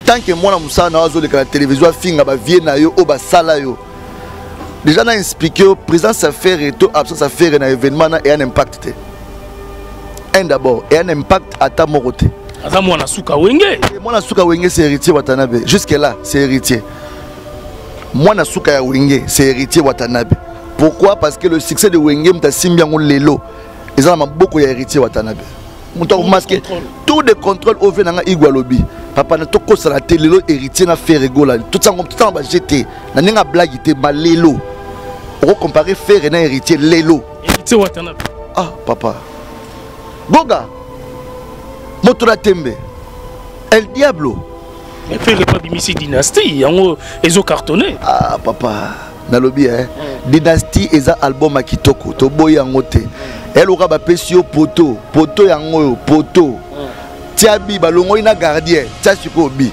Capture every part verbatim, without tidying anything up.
tant que moi na na zo la télévision finga ba vie na yo o ba sala yo déjà na expliqué au présence affaire et tout absence affaire na événement na et un impact un d'abord et un impact à ta moroté ata mwana suka wenge mwana suka wenge c'est héritier Watanabe jusque là c'est héritier mwana suka ya wenge c'est héritier Watanabe pourquoi parce que le succès de wenge mta simbiango lelo ils ont beaucoup ya héritier Watanabe monto masqué tout de contrôle au venanga igwalobi papa na toko sala lelo héritier na faire rigola tout ça comme tout ça ba jeter na ninga blague te ba lelo on comparer faire na héritier lelo héritier Watanabe ah papa Goga Motora Tembe El Diablo mais faire pas bimisi dynastie yango ezo cartonné ah papa na lobby hein mm. Dynastie eza album akitoko to boy yango te mm. El aura ba pesio poto poto yango poto mm. Tiabi balongo ina gardien tia siko bi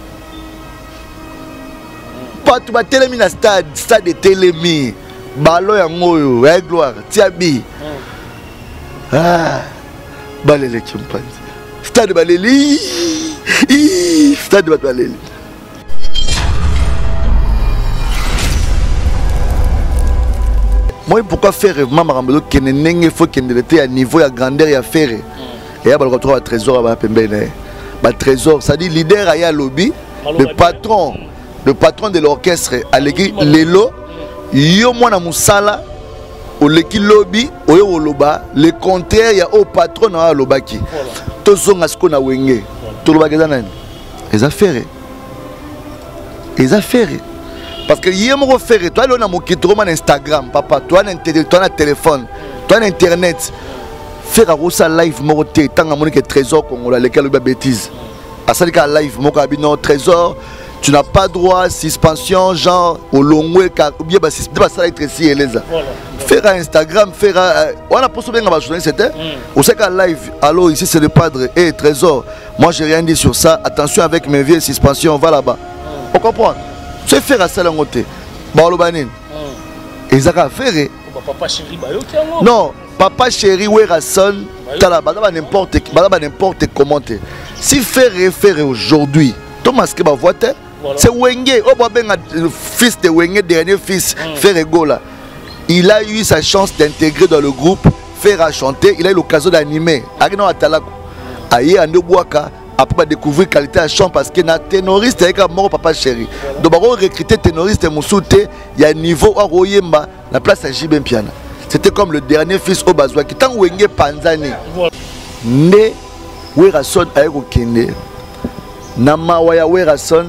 mm. Pas tu ba telemi na stade stade de telemi balo yango yo eh gloire Tiabi mm. ah balele chimpanzé stade baleli stade baleli moi pourquoi faire maman ramelo kenenenge faut kendelete à niveau à grandeur et à faire et ya balko trouver trésor ba pembene ba trésor ça dit leader aya lobby le patron le patron de l'orchestre aleki lelo yo mwana musala au leki lobby oyo oloba le contraire ya au patron na lobaki to zonga sko na wenge to lobaki za nani les affaires les affaires parce que yemo ko faire toi là na mokitro man Instagram papa toi na toi na téléphone toi na internet faire a rosa live mo te tanga moni que trésor congolais lequel ba bêtise à ça ka live mo ka bi non trésor tu n'as pas droit suspension genre au longwe car ou bien bah c'est pas ça électricité et les faire à Instagram faire à on a posté bien ma journée c'était on sait qu'à live allô ici c'est le padre et hey, trésor moi j'ai rien dit sur ça attention avec mes vieilles suspensions on va là-bas on comprend c'est faire à ça l'angoté bah le banin et ça va faire papa chéri ba yo non papa chéri Werason tala ba n'importe ba n'importe comment si faire référer aujourd'hui Thomas que ba voite c'est Wenge oh ben fils de Wenge dernier fils mm. faire Egola il a eu sa chance d'intégrer dans le groupe faire à chanter il a eu l'occasion d'animer Agno Atalako aye Andeboaka après découvrir qualité à chant parce que na ténoriste avec mort papa chéri donc on recruter ténoriste Moussouté il y a niveau à Royemba la place à Jibem Piana c'était comme le dernier fils au Bazwa qui tant Wenge Panzani né Werason ayeko kende na mawaya Werason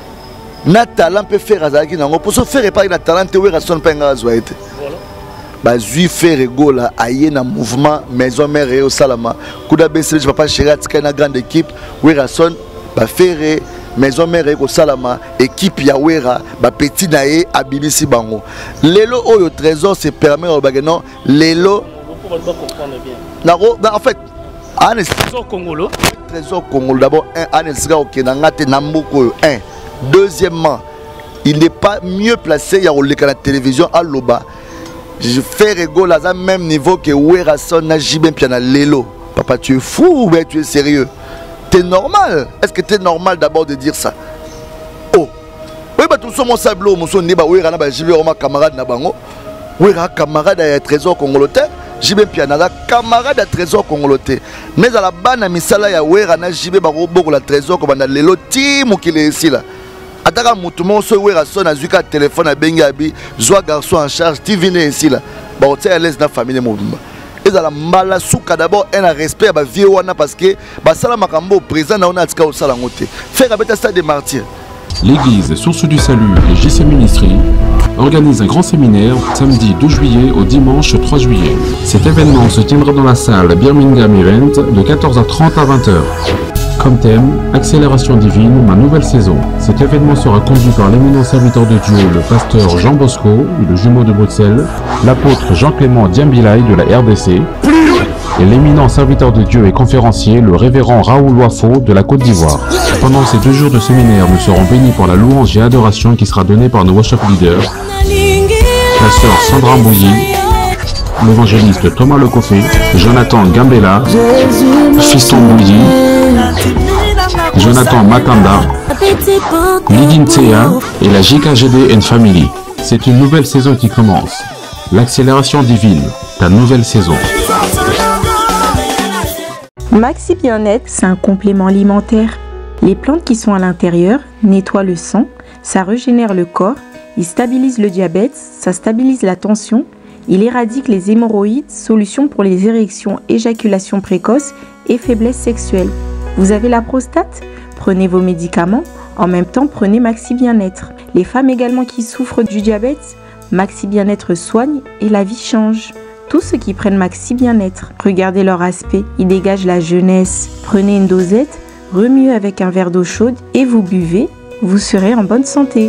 na talent peut faire azaki nango pour se faire pas na talent Werason pas ngazwa été voilà ba zui faire rigola aye na mouvement maison mère et au salama kuda bese papa chéri atika na grande équipe Werason ba faire maison mère et au salama équipe ya Wera ba petit naé abibisi bango lelo oyo trésor se permet au bagano lelo pour pas comprendre bien naro en fait Anes trésor congolo trésor congolo d'abord un Anes au Kenangate Nambuko un deuxièmement il n'est pas mieux placé il y a au la télévision à Loba je fais rigolo à même niveau que Werason na Jibem Piana lelo papa tu es fou ou bien tu es sérieux t'es normal est-ce que t'es normal d'abord de dire ça oh oui bah tout ça mon sablo mon son neba Wera na ba Jibem Roma camarade na bango Wera camarade à trésor congolo Jibem Piana la camarade à trésor congolais mais à la bana misala ya Wera na Jibem bako la trésor comme na lelo ti mukile ici là ataka mutumo so Werason azuka téléphone à bengabi joie garçon en charge ti vine ici là ba otia à l'aise na famille mobimba et à la mala souka d'abord un respect ba vie wana parce que ba sala makambo présent na ona atika osala ngote faire abeta stade des martyrs. L'église Source du Salut et J C Ministry organise un grand séminaire samedi douze juillet au dimanche trois juillet. Cet événement se tiendra dans la salle Birmingham Event de quatorze heures trente à vingt heures. Comme thème, accélération divine, ma nouvelle saison. Cet événement sera conduit par l'éminent serviteur de Dieu, le pasteur Jean Bosco, le jumeau de Bruxelles, l'apôtre Jean-Clément Diambilay de la R D C, et l'éminent serviteur de Dieu et conférencier, le révérend Raoul Wafo de la Côte d'Ivoire. Pendant ces deux jours de séminaire, nous serons bénis pour la louange et adoration qui sera donnée par nos worship leaders, la sœur Sandra Mbouyi, l'évangéliste Thomas Lecoffé, Jonathan Gambela, Fiston Mbouyi, Jonathan Makanda Lidintea et la J K G D and Family. C'est une nouvelle saison qui commence. L'accélération divine, ta nouvelle saison. Maxi Bien-être, c'est un complément alimentaire. Les plantes qui sont à l'intérieur nettoient le sang, ça régénère le corps, il stabilise le diabète, ça stabilise la tension, il éradique les hémorroïdes, solution pour les érections, éjaculation précoce et faiblesse sexuelle. Vous avez la prostate? Prenez vos médicaments, en même temps prenez Maxi Bien-être. Les femmes également qui souffrent du diabète, Maxi Bien-être soigne et la vie change. Tous ceux qui prennent Maxi Bien-être, regardez leur aspect, ils dégagent la jeunesse. Prenez une dosette, remuez avec un verre d'eau chaude et vous buvez, vous serez en bonne santé.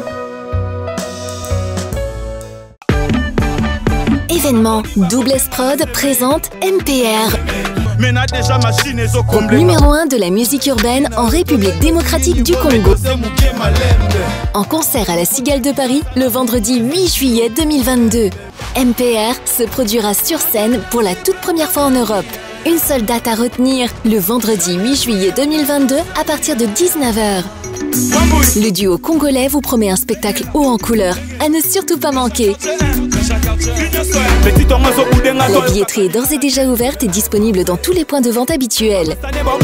Événement Double S Prod présente M P R. Groupe numéro un de la musique urbaine en République démocratique du Congo. En concert à la Cigale de Paris le vendredi huit juillet deux mille vingt-deux. M P R se produira sur scène pour la toute première fois en Europe. Une seule date à retenir, le vendredi huit juillet deux mille vingt-deux à partir de dix-neuf heures. Le duo congolais vous promet un spectacle haut en couleur à ne surtout pas manquer. La billetterie est d'ores et déjà ouverte et disponible dans tous les points de vente habituels.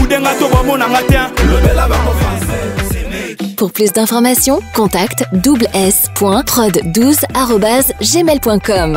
Pour plus d'informations, contacte double s point prod douze arobase gmail point com.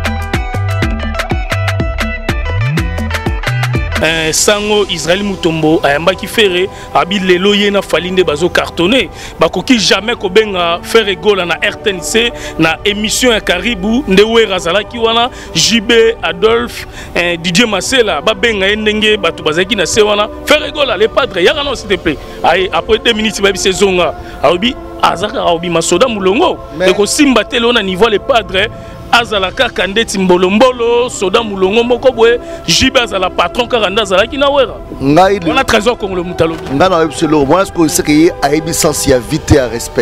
Uh, sango Israël Mutombo ayamba ki fere abi lelo ye na falinde bazo cartonné bakoki jamais ko benga fere gola na R T N C na émission ya Karibu ndewe razalaki wana J B Adolphe eh, Didier Masela ba benga ndenge batu bazaki na se wana fere gola les padres yaka non s'il te plaît ay après deux minutes ba bi saisonga aobi azaka aobi masoda mulongo de ko simba telo na niveau les padres azalaka kandeti mbolombolo soda mulongo moko boye jibe azala patron karanda azalaki na wera ngai on a trésor congolais mutalo ngana ebiselo moi ce que c'est que aibi sens ya vite à respect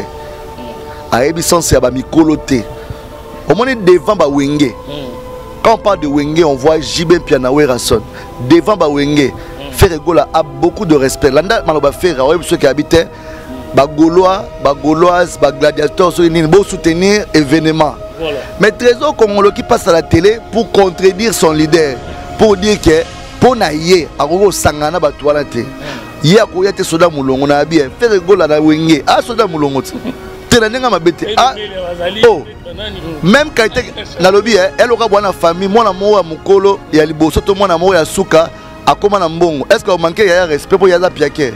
aibi sens ya ba mikoloté au moins devant ba wenge quand on parle de wenge on voit jibe piana wera son devant ba wenge Frère Gola a beaucoup de respect landa maloba frère ouais ceux qui habitent ba gaulois ba gauloises ba gladiateurs so ni beau soutenir événement. Voilà. Mais Trésor Congolo qui passe à la télé pour contredire son leader, pour dire que pour naïe, à gros sangana batualate. Hier quand il y a des soldats moulons, on a bien fait rigoler à la wenge. Ah soldats moulons, t'es la nenga ma bête. Ah oh, même quand il na lobby, elle aura bonne famille, moi l'amour à Mukolo et à Libo, surtout moi l'amour à Souka, à comment na mbongo. Est-ce qu'on manquait un respect pour Yaza Piaké?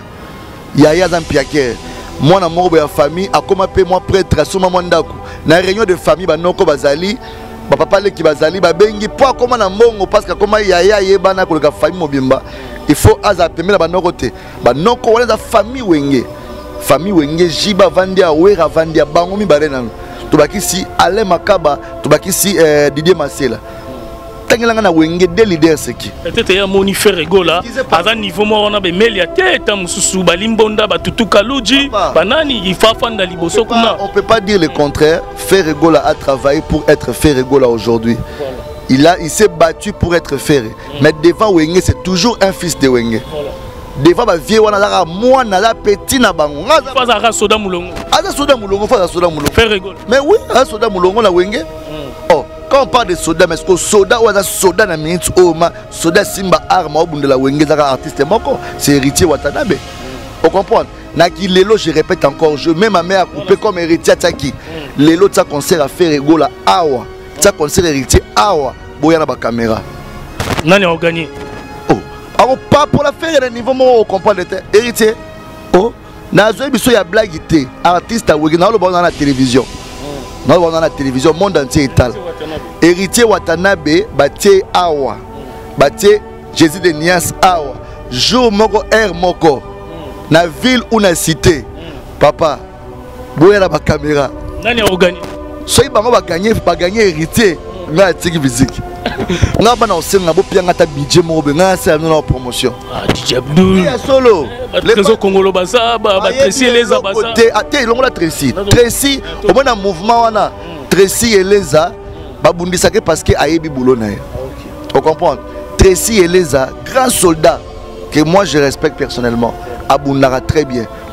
Yaza Piaké. Moi na moko ya famille akoma pe moi prêtre asoma mwandako na réunion de famille banoko bazali ba papa le ki bazali ba bengi po akoma na mbongo parce que akoma yaya yebana ko ka famille mobimba il faut aza pemela banoko te banoko wala za famille wenge famille wenge jiba vandia wera vandia bango mi barena to bakisi ale makaba to bakisi eh, Didier Masela tangela na wenge de leader seki peut-être ya moni faire gola à niveau mo on a be melia teta mususu balimbonda batutuka luji banani ifafanda liboso kuna on peut pas dire le contraire. Faire gola a travaillé pour être faire gola aujourd'hui. Voilà. Il a il s'est battu pour être Ferré. Mm. Mais devant Wenge c'est toujours un fils de Wenge. Voilà. Devant ba vieux wana la moi na la petit na bango. Faza ra soda mulongo. Aza soda mulongo faza soda mulongo. Faire gola. Mais oui, a soda mulongo la Wenge. Mm. Oh quand on parle de soda, mais est-ce que soda ou un soda na minute oh ma soda simba arme au bout de la wenge zaka artiste moko c'est héritier Watanabe. On comprend. Na ki lelo je répète encore je mets ma mère coupé comme héritier Tchaki. Lelo tsa concert à faire rigola awa. Tsa concert héritier awa boya na ba caméra. Nani a gagné? Oh, alors pas pour la faire à niveau mo comprendre héritier. Oh, na zo biso ya blague té artiste à wenge na lo ba na la télévision. Nous avons la télévision, le monde entier est tal. Héritier Watanabe, Batie Awa, Batie Jésus de Nias Awa, jour moko air moko, na ville ou na cité. Papa, boya la caméra. Nani a gagné? Soy bango va gagner, pas gagner héritier. Na tiki physique. Nga bana oseng na bo pianga ta budget mo be nga sa na promotion. Ah D J Abdou. Ya solo. Les réseaux congolais baza ba ba Tracy Eleza baza. Ate longo la Tracy. Tracy au moins dans mouvement wana Tracy Eleza ba bundisa ke parce que ayebi boulot na. On comprend. Tracy Eleza grand soldat que moi je respecte personnellement abundara très bien.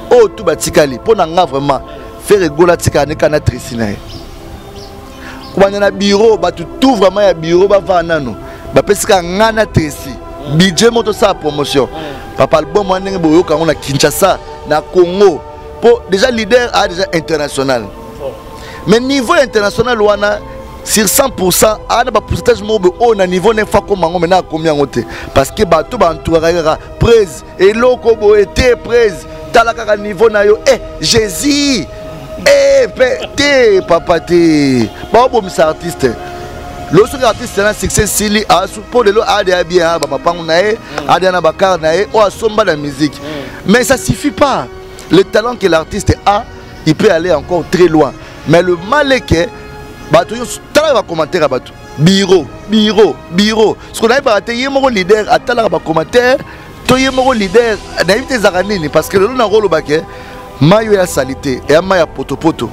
oh tout batikali pour nga vraiment faire rigola tika ne kana trisina kuma na bureau ba tout vraiment ya bureau ba va nano ba pesika ngana trisi budget moto sa promotion papa album moi ndenge boyo ka on a Kinshasa na Congo pour déjà leader a déjà international mais niveau international wana sur cent pour cent a na ba pourcentage mo be on a niveau ne fa ko mango mena combien ngote parce que ba to ba entourera presse et loko bo été presse talaka niveau na yo eh Jésus eh pété papa té ba bo mis artiste lorsque artiste na succès sili a pour le a de bien ba mapangu na e a de na bakar na e o asomba la musique mais ça suffit pas le talent que l'artiste a il peut aller encore très loin mais le mal est que bato yo tala ba commentaire bato bureau bureau bureau ce qu'on a pas raté yemo leader atala ba commentaire to yemo leader na invité zaranini parce que le na rolo baké mayo ya salité et ma ya potopoto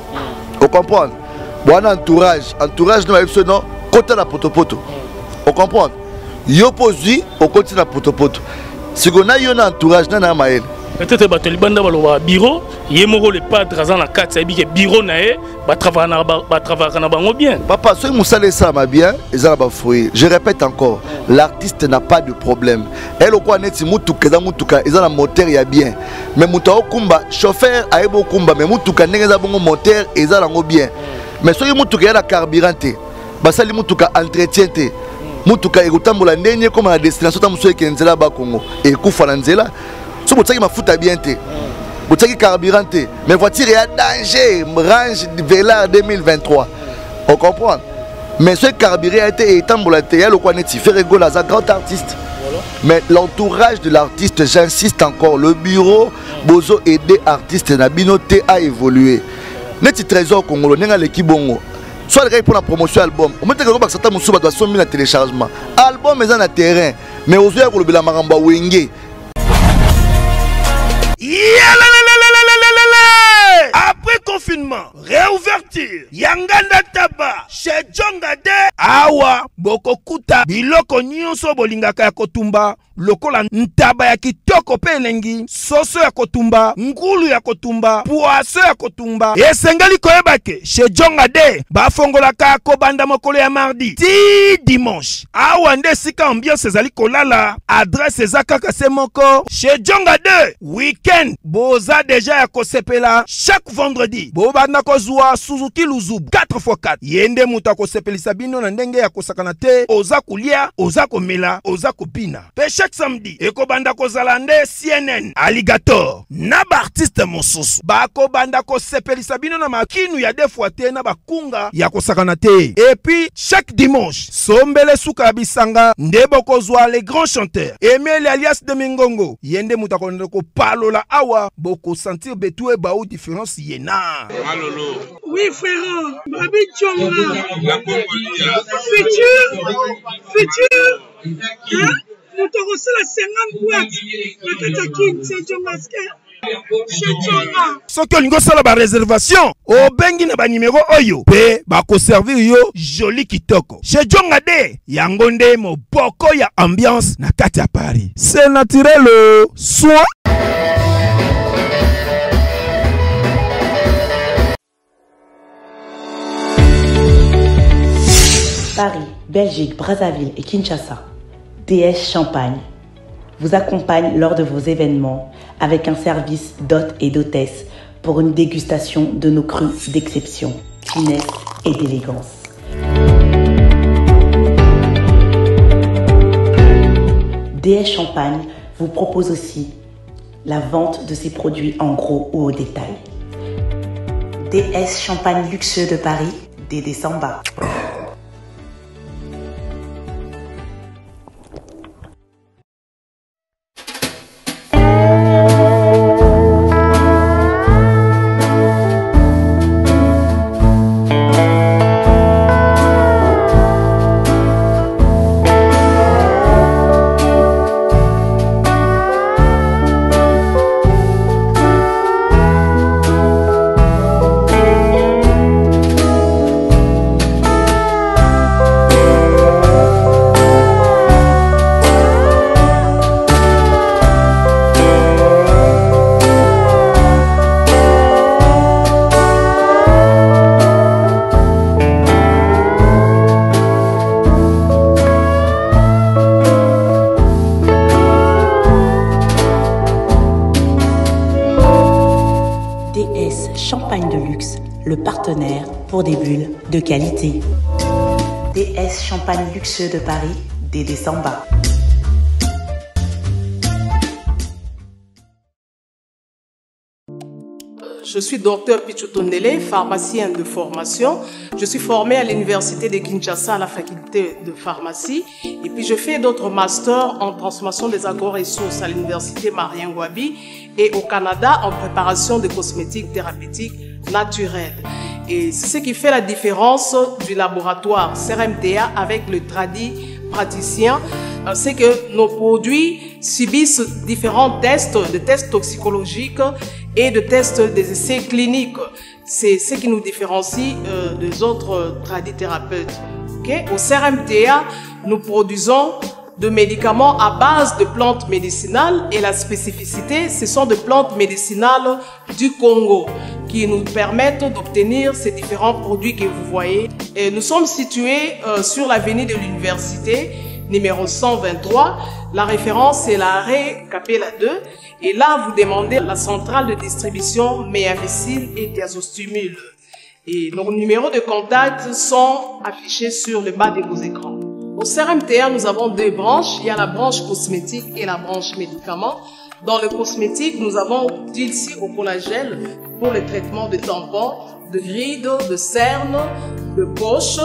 on comprend bon entourage entourage no ba non côté la potopoto on comprend yo posi au côté la potopoto ce qu'on a yo na entourage na na mael peut-être bato libanda baloba bureau yemoko le padre azana kati sabi ke bureau na e ba travailler na ba travailler na bango bien papa so musale ça ma bien ezala ba fruit je répète encore l'artiste n'a pas de problème elle quoi neti mutuka za mutuka ezala moteur ya bien mais muta okumba chauffeur aibo kumba mais mutuka ndenge za bongo moteur ezala ngo bien mais so mutuka ya la carburant te basali mutuka entretien te mutuka ekotambola ndenye comme la destination tamuso ekenzela ba Congo et kufa na nzela so botaki mafuta bien te botaki carburant te mais voiture est danger range Velar deux mille vingt-trois on comprend mais ce carburant a été étambola te yalo kwa neti faire rigoler à grand artiste mais l'entourage de l'artiste j'insiste encore le bureau bozo aider artiste na binoté à évoluer neti trésor congolais nenga l'équipe bongo soit le gars pour la promotion album on mettait que ba sata musuba doit cent mille téléchargement album mais en terrain mais ozo ya ko lobela maramba wenge. Après confinement, réouverture, Yanganda Taba, chez Djongade, Awa, Bokokuta, Biloko Nyonso Bolingaka ya Kotumba, lokola ntaba ya kitoko pelengi, soso ya Kotumba, ngulu ya Kotumba, poaso ya Kotumba, esengali koyebake, chez Djongade, bafongolaka kobanda mokolo ya mardi, ti dimanche, Awa nde sika ambiance ezali kolala, adresse ezakaka se moko, chez Djongade, week-end, boza deja ya kosepela, chaque vendredi, bobanda kozwa Suzuki Luzubu quatre fois quatre, yende muta kosepelisa bino na ndenge ya kosakana te, oza kulia, oza komela, oza kopina. Pe chaque samedi, eko banda kozala nde C N N, Alligator, na ba artiste mosusu, bako banda kosepelisa bino na makinu ya defwa te na bakunga ya kosakana te. Et puis, chaque dimanche, sombele suka bisanga, nde bokozwa les grands chanteurs, Emile alias de Mingongo, yende muta koneko palola awa, boko sentir betue baou différence yena. Malolo. Oui frère, Babi Djonga. Futur, futur. Hein? Nous te reçons la cinquante boîtes. La Katakin, c'est Djongaske. Soki olingo sala ba réservation o bengi na ba numéro oyo pe ba ko servir yo joli kitoko chez Djongade yango nde moboko ya ambiance na kati ya Paris c'est naturel soin. Paris, Belgique, Brazzaville et Kinshasa, D S Champagne vous accompagne lors de vos événements avec un service d'hôtes et d'hôtesses pour une dégustation de nos crus d'exception, finesse et d'élégance. D S Champagne vous propose aussi la vente de ses produits en gros ou au détail. D S Champagne luxueux de Paris, Dédé Samba. D S Champagne de luxe, le partenaire pour des bulles de qualité. D S Champagne luxueux de Paris, Dédé Samba. Je suis docteur Pichotondele, pharmacien de formation. Je suis formé à l'université de Kinshasa à la faculté de pharmacie. Et puis je fais d'autres masters en transformation des agro-ressources à l'université Marien Ngouabi et au Canada en préparation de cosmétiques thérapeutiques naturels. Et c'est ce qui fait la différence du laboratoire C R M T A avec le tradi praticien. C'est que nos produits subissent différents tests, des tests toxicologiques et de tests des essais cliniques. C'est ce qui nous différencie euh, des autres tradithérapeutes. Okay? Au C R M T A, nous produisons de médicaments à base de plantes médicinales et la spécificité, ce sont des plantes médicinales du Congo qui nous permettent d'obtenir ces différents produits que vous voyez. Et nous sommes situés euh, sur l'avenue de l'université, numéro cent vingt-trois. La référence est l'arrêt Capella deux. Et là, vous demandez la centrale de distribution Méamycine et Diazostimule. Et nos numéros de contact sont affichés sur le bas de vos écrans. Au C R M T A, nous avons deux branches. Il y a la branche cosmétique et la branche médicaments. Dans le cosmétique, nous avons Dulci au collagène pour le traitement de tampons, de rides, de cernes, de poches.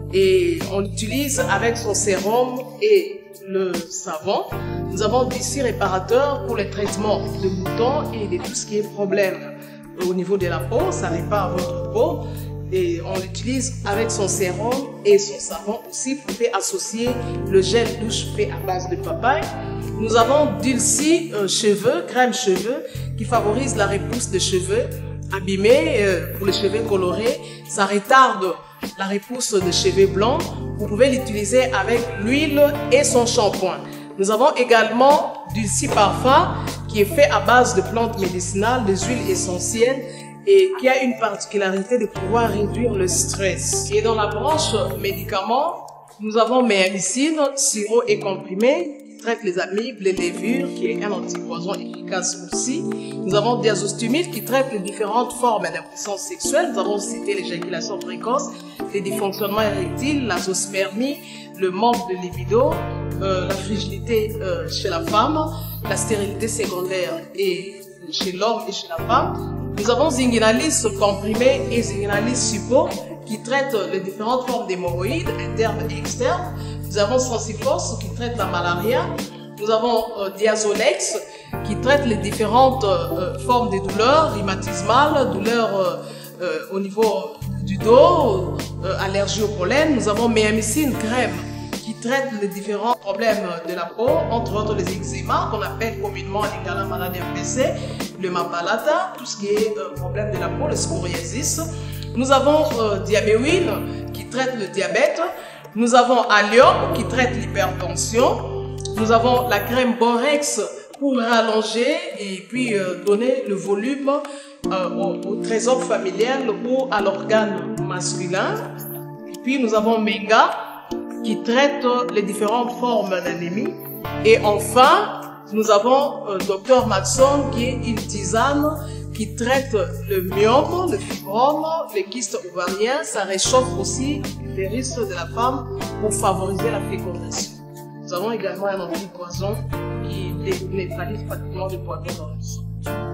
Et on l'utilise avec son sérum et le savon. Nous avons Dulci réparateur pour le traitement de boutons et de tout ce qui est problème au niveau de la peau. Ça répare votre peau. Et on l'utilise avec son sérum et son savon aussi. Vous pouvez associer le gel douche fait à base de papaye. Nous avons Dulci euh, cheveux, crème cheveux, qui favorise la repousse des cheveux abîmés euh, pour les cheveux colorés. Ça retarde la repousse des cheveux blancs. Vous pouvez l'utiliser avec l'huile et son shampoing. Nous avons également Dulci parfum qui est fait à base de plantes médicinales, des huiles essentielles et qui a une particularité de pouvoir réduire le stress. Et dans la branche médicaments, nous avons Méamycine, sirop et comprimé, qui traite les amibes, les levures, qui est un antipoison efficace aussi. Nous avons Diazostimule qui traite les différentes formes d'impuissance sexuelle. Nous avons cité l'éjaculation précoce, les dysfonctionnements érectiles, la zoospermie, le manque de libido, euh, la frigidité euh, chez la femme, la stérilité secondaire et chez l'homme et chez la femme. Nous avons Zinguinalis comprimé et Zinguinalis suppo qui traitent les différentes formes d'hémorroïdes internes et externes. Nous avons Sensiforce qui traite la malaria. Nous avons euh, Diazolex qui traite les différentes euh, formes de douleurs rhumatismales, douleurs euh, euh, au niveau du dos, euh, allergie au pollen. Nous avons Méamycine crème qui traite les différents problèmes de la peau, entre autres les eczémas qu'on appelle communément la maladie M P C, le mapalata, tout ce qui est euh, problème de la peau, le psoriasis. Nous avons euh, Diabéwine qui traite le diabète. Nous avons Allium qui traite l'hypertension. Nous avons la crème Borex pour rallonger et puis euh, donner le volume euh, au, au trésor familial ou à l'organe masculin. Et puis nous avons Menga qui traite les différentes formes d'anémie. Et enfin, nous avons euh, Docteur Maxon qui est une tisane qui traite le myome, le fibrome, les kystes ovariens. Ça réchauffe aussi les risques de la femme pour favoriser la fécondation. Nous avons également un antipoison qui neutralise pratiquement le poison dans le sang.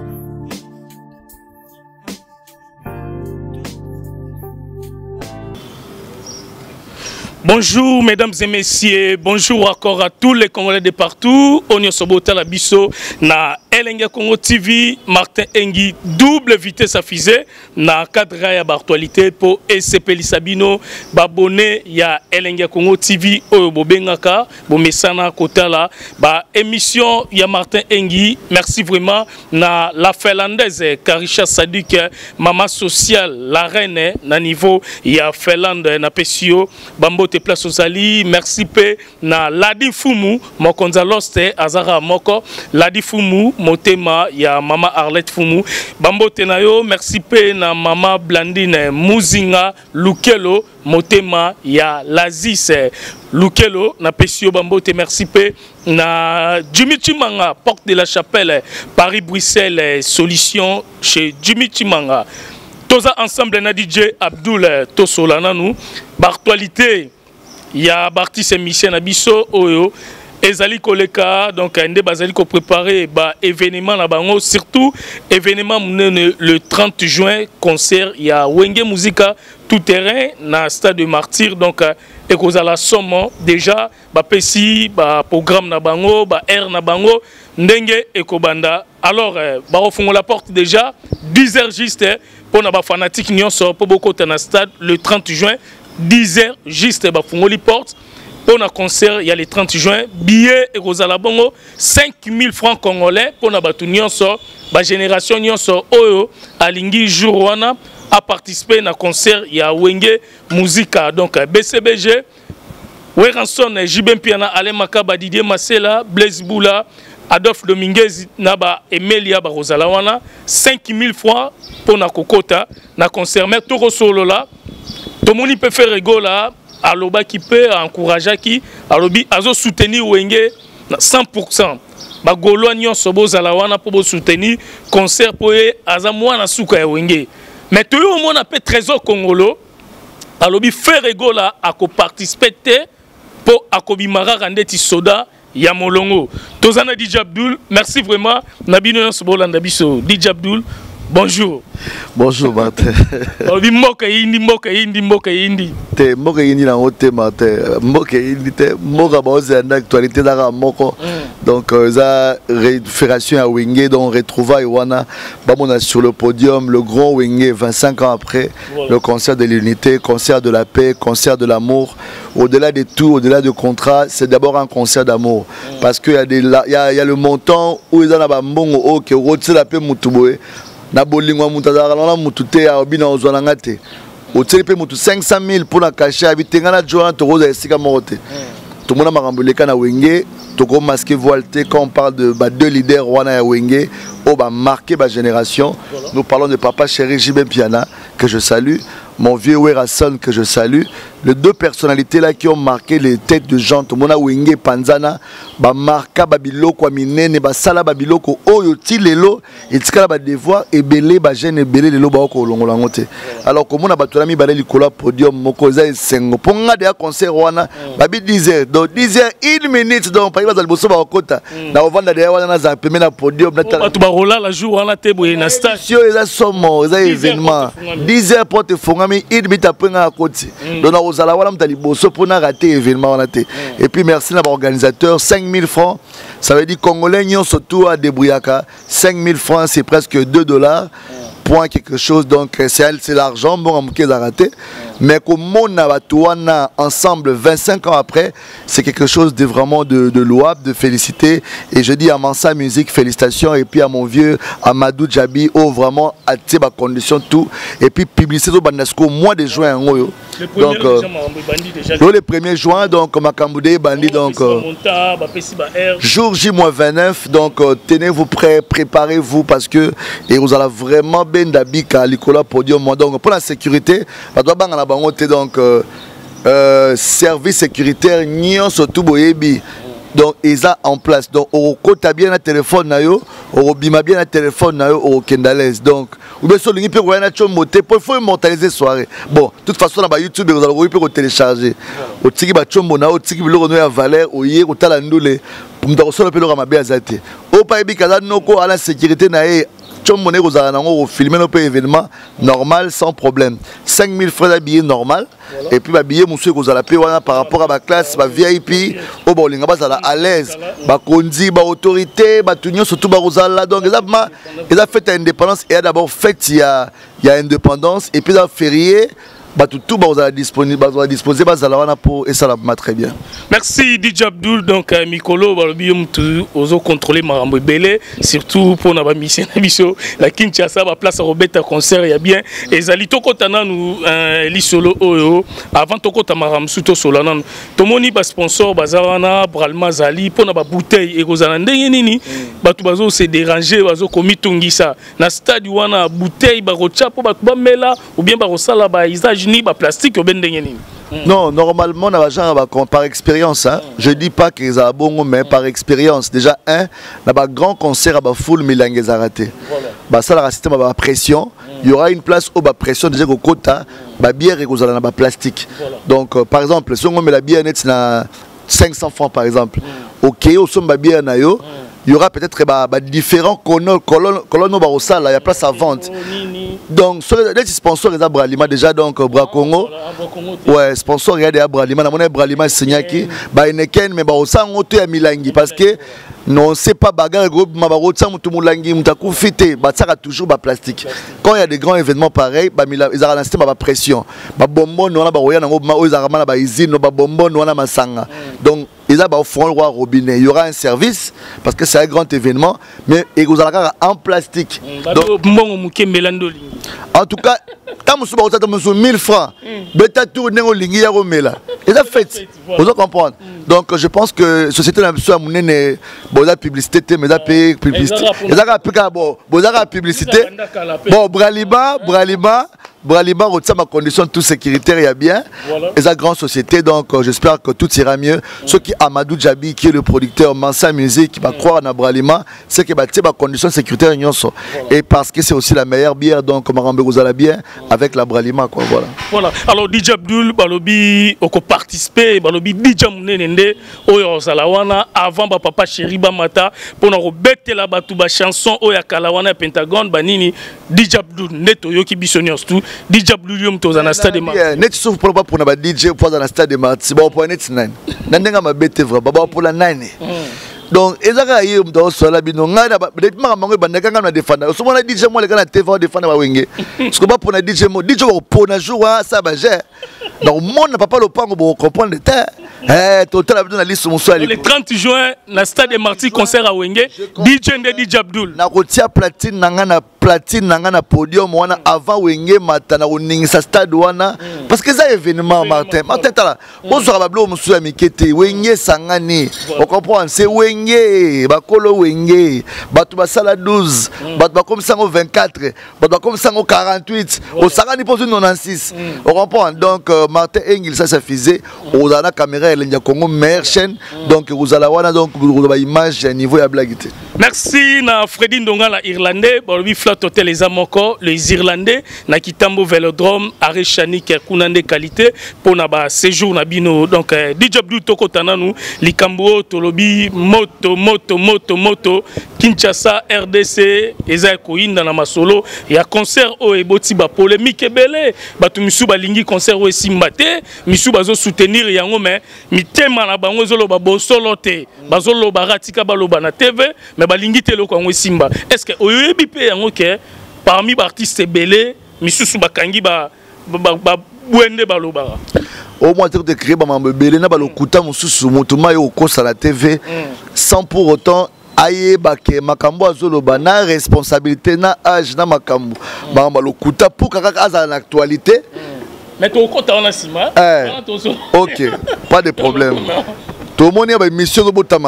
Bonjour mesdames et messieurs, bonjour encore à tous les Congolais de partout. On est sur la biso na Elenga Congo T V, Martin Engi, double vitesse à fusée na cadre ya actualité pour S C P Lisabino, babonné ya Elenga Congo T V au bobengaka, bo mesana kotala, ba émission ya Martin Engi. Merci vraiment na la Finlandaise Karisha Sadik, maman sociale, la reine na niveau ya Finlande na Pesio, bambo te place aux ali. Merci pe na Ladi Fumu, mokonza loste azara moko, Ladi Fumu motema ya mama Arlette Fumu bambote na yo merci pe na mama Blandine Muzinga Lukelo motema ya Lazis Lukelo na pesio bambote merci pe na Jimmy Chimanga porte de la Chapelle Paris Bruxelles solution chez Jimmy Chimanga toza ensemble na D J Abdul Tosolana nous actualité ya Bartis Michel Nabiso oyo ezali koleka donc ende bazali ko préparer ba événement na bango surtout événement le trente juin concert ya Wenge Musica tout terrain na stade de Martyr donc et kozala somme déjà ba pesi ba programme na bango ba air na bango ndenge ekobanda alors ba ofungola la porte déjà dix heures juste pour na ba fanatique nyonso pour beaucoup na stade le trente juin dix heures juste ba fungoli porte pour un concert il y a le trente juin billet et Rosala Bongo cinq mille francs congolais pour na batu nyonso ba génération nyonso oyo alingi jour wana a participer na concert il y a Wenge Musica donc B C B G Weranson Jibem Piana Ale Makaba Didier Masela Blaise Boula Adolphe Dominguez naba Emelia ba Rosala wana cinq mille francs pour na kokota na concert mais tout solo là tout le monde peut faire rigoler aloba qui peut encourager qui alobi azo soutenir Wenge cent pour cent ba golo nyonso bozala wana pour soutenir concert pour aza mwana suka ya Wenge mais tout le monde a peut trésor congolo alobi faire rigoler à ko participer pour akobimara randeti soda ya molongo tozana D J Abdul merci vraiment nabino nyonso bolanda biso D J Abdul bonjour. Bonjour Martin. Obi mboka yindi mboka yindi mboka yindi. Te mboka yindi na ote Martin. Mboka yindi te mboka baoze en actualité dara moko. Donc ça référation à Wenge donc on retrouva Iwana bamona sur le podium le grand Wenge vingt-cinq ans après voilà. Le concert de l'unité, concert de la paix, concert de l'amour. Au-delà de tout, au-delà du contrat, c'est d'abord un concert d'amour mm. parce que il y a des il y a, il y a le montant où ils en a bambongo o que rotse la paix mutuboé. Na bolingwa mutazara na mutute ya obina ozwana ngate otelepe mutu cinq cent mille pour la cacher habitenga na joa to roza esika mote tout monde makamboleka na Wenge to ko masquer voile quand on parle de ba deux leaders wana ya Wenge o ba marquer ba génération voilà. Nous parlons de papa chéri Jibem Piana que je salue mon vieux Werason que je salue les deux personnalités là qui ont marqué les têtes de gens tout mona Wenge Panzana ba marka babiloko minene ba sala babiloko oyo ti lelo etikala ba devoir ebele ba jeune ebele lelo ba ko longola ngote alors comme on a batolami ba likolo podium moko za esengo ponga de concert wana babi dix heures donc dix heures une minute donc par exemple boso ba okota na ovanda de wana na za pemé na podium na tala ba rola la jour wana te boye na station eza somo eza événement dix heures pour te fongami une minute après na koti donc ozala wana mtali boso pona rater événement wana te et puis merci na ba organisateur cinq mille francs ça veut dire congolais surtout à débrouillaka cinq mille francs c'est presque deux dollars point quelque chose donc c'est l'argent bon amouké raté mais comme on a batouana ensemble vingt-cinq ans après c'est quelque chose de vraiment de, de louable de féliciter et je dis à Mansa Musique félicitations et puis à mon vieux Amadou Djabi oh vraiment à tes conditions tout et puis publicité au Bandasco mois de juin donc euh, le premier juin donc Makamboudé Bandi donc euh, jour J vingt-neuf donc euh, tenez-vous prêts préparez-vous parce que et vous allez vraiment ben d'abika Nicolas podium donc pour la sécurité donc euh, euh, service sécuritaire nion surtout boyebi donc ils ont en place donc au côté bien un téléphone na yo au bima bien un téléphone na yo au kendalaise donc ou bien sur l'ingi pour na chomote pour faut immortaliser soirée bon de toute façon na YouTube vous allez pour télécharger au tiki ba chombo na au tiki biloko no ya valeur au hier au tala ndule mutako solo pelo kama be azate au pa ebi kaza noko à la sécurité na e chombo ne ko za na ngo filmer no événement normal sans problème cinq mille francs d'habillé normal voilà. Et puis ba billet monsieur ko za la payer par rapport à ma classe ba V I P au bolinga ba za à l'aise ba kondi ba autorité ba tunyo surtout ba rozala donc exactement ils a fait indépendance et d'abord fait il y a il y a indépendance et puis la férié bato tout bazala disponible bazala disposer bazala wana pour et ça la très bien. Merci D J Abdul. Donc Mikolo balobi mutu ozo contrôler marambo belé surtout pour na ba mission na biso la Kinshasa ba place Robert concert ya bien ezali tokotana nous lisolo oyo avant tokota maram suto solana tomoni ba sponsor bazana bralma zali pour na ba bouteille et kozana ndenge nini bato bazo se déranger bazo komitungisa na stade wana bouteille ba rocha po bato ba mela ou bien ba rosala ba usage ni ba plastique au ben ndenge nini. Non, normalement, on a genre, par expérience, hein. Je dis pas qu'ils ont bon, mais par expérience. Déjà, un, on a un grand concert à la foule, mais il a raté. Bah, ça, la système à pression. Il y aura une place où la pression, déjà, au quota, la bière et qu'on a la plastique. Donc, euh, par exemple, si on met la bière net, c'est cinq cents francs, par exemple. Ok, au son de bière, il y aura peut-être bah, bah, différents colonnes, colonnes, colonnes au salle, il y a place à vente. Donc, sur les sponsors, il y a Bralima déjà, donc Bra Congo. Ouais, sponsor, il y a Bralima. On a Bralima Senyaki. Bah, il n'y a qu'un, mais bah, au sein, on a Milangi. Parce que non, c'est pas bagarre, groupe, mais bah, au sein, on a Milangi, on a confité. Bah, ça a toujours bah, plastique. Quand il y a des grands événements pareils, bah, ils ont lancé bah, pression. Bah, bonbon, on a bah, on a bah, bah, usine, bah, bonbon, on a masanga. Donc, ils ont au fond le roi robinet. Il y aura un service parce que c'est un grand événement, mais ils ont en plastique. Donc, en tout cas, quand vous avez mille francs, bêta tourner au ligne ya romela. Et ça fait. Vous comprenez. Donc je pense que société n'a pas amené bon la publicité, mais la publicité. Et ça a bon, bon la publicité. Bon Braliba, Braliba. Braliba retient ma condition tout sécuritaire il y a bien et sa grande société donc euh, j'espère que tout ira mieux. Mm. Ce qui Amadou Djabi qui est le producteur Mansa Music qui va mm. croire en Bralima c'est que bah ma condition sécuritaire nyonso et parce que c'est aussi la meilleure bière donc Marambe Rosala bien mm. avec la Bralima quoi voilà. Voilà. Alors D J Abdul balobi oko participer balobi D J Munenende oyo Zalawana avant ba papa chéri ba mata pour na rebete la batu ba chanson oya Kalawana Pentagone banini D J Abdul neto yoki bisonios tout D J Abdul to za na stade ma net sauf pour pas pour na ba D J pour za na stade ma c'est bon pour net nine nandenga ma bete vrai baba pour la nine donc ezaka yé mto so la bino ngana ba ma mango bandaka ngana défendre so mona D J mo le kana T V défendre ba wenge parce que pas pour na D J mo D J pour na jour ça ba j'ai donc mon papa le pango pour comprendre terre eh total abdou na liste mon soir le trente juin na stade Marty concert à Wenge D J de D J Abdul na kotia platine na ngana platine na ngana podium wana avant Wenge matana oningisa stade wana parce que ça événement Martin Martin tala on sera bablo mon soir mikete Wenge sangani on comprend c'est Wenge bakolo Wenge batu basala douze batu bakom sango vingt-quatre batu bakom sango quarante-huit au sangani pour quatre-vingt-six on comprend donc euh, Martin Engel ça suffisait on a la caméra elle est Congo meilleure chaîne donc vous allez voir donc vous avez image niveau ya blague. Merci na Freddy Ndonga la Irlandais bolobi flat hotel les amoko les Irlandais na Kitambo Velodrome arrêt Chanik kunande qualité pour na ba séjour na bino donc euh, D J Abdul toko tananu likambo tolobi moto moto moto moto Kinshasa R D C eza koinda na masolo ya concert o eboti ba polémique ebele batu misu balingi concert o esimbate misu bazo soutenir yango mais mitema na bango zoloba bosolo te bazoloba ratika baloba na T V mais balingi te loko yango simba est-ce que oyebi pe yango ke parmi ba artistes belé misusu bakangi ba ba bwende baloba au moins de créer ba mambe belé na balokuta mususu mutuma yo kosa la T V sans pour autant aye bake makambo azoloba na responsabilité na âge na makambo ba balokuta pour kaka aza na actualité. Mais tu as eh, ok, pas de problème. Tout le monde a une mission de Botama,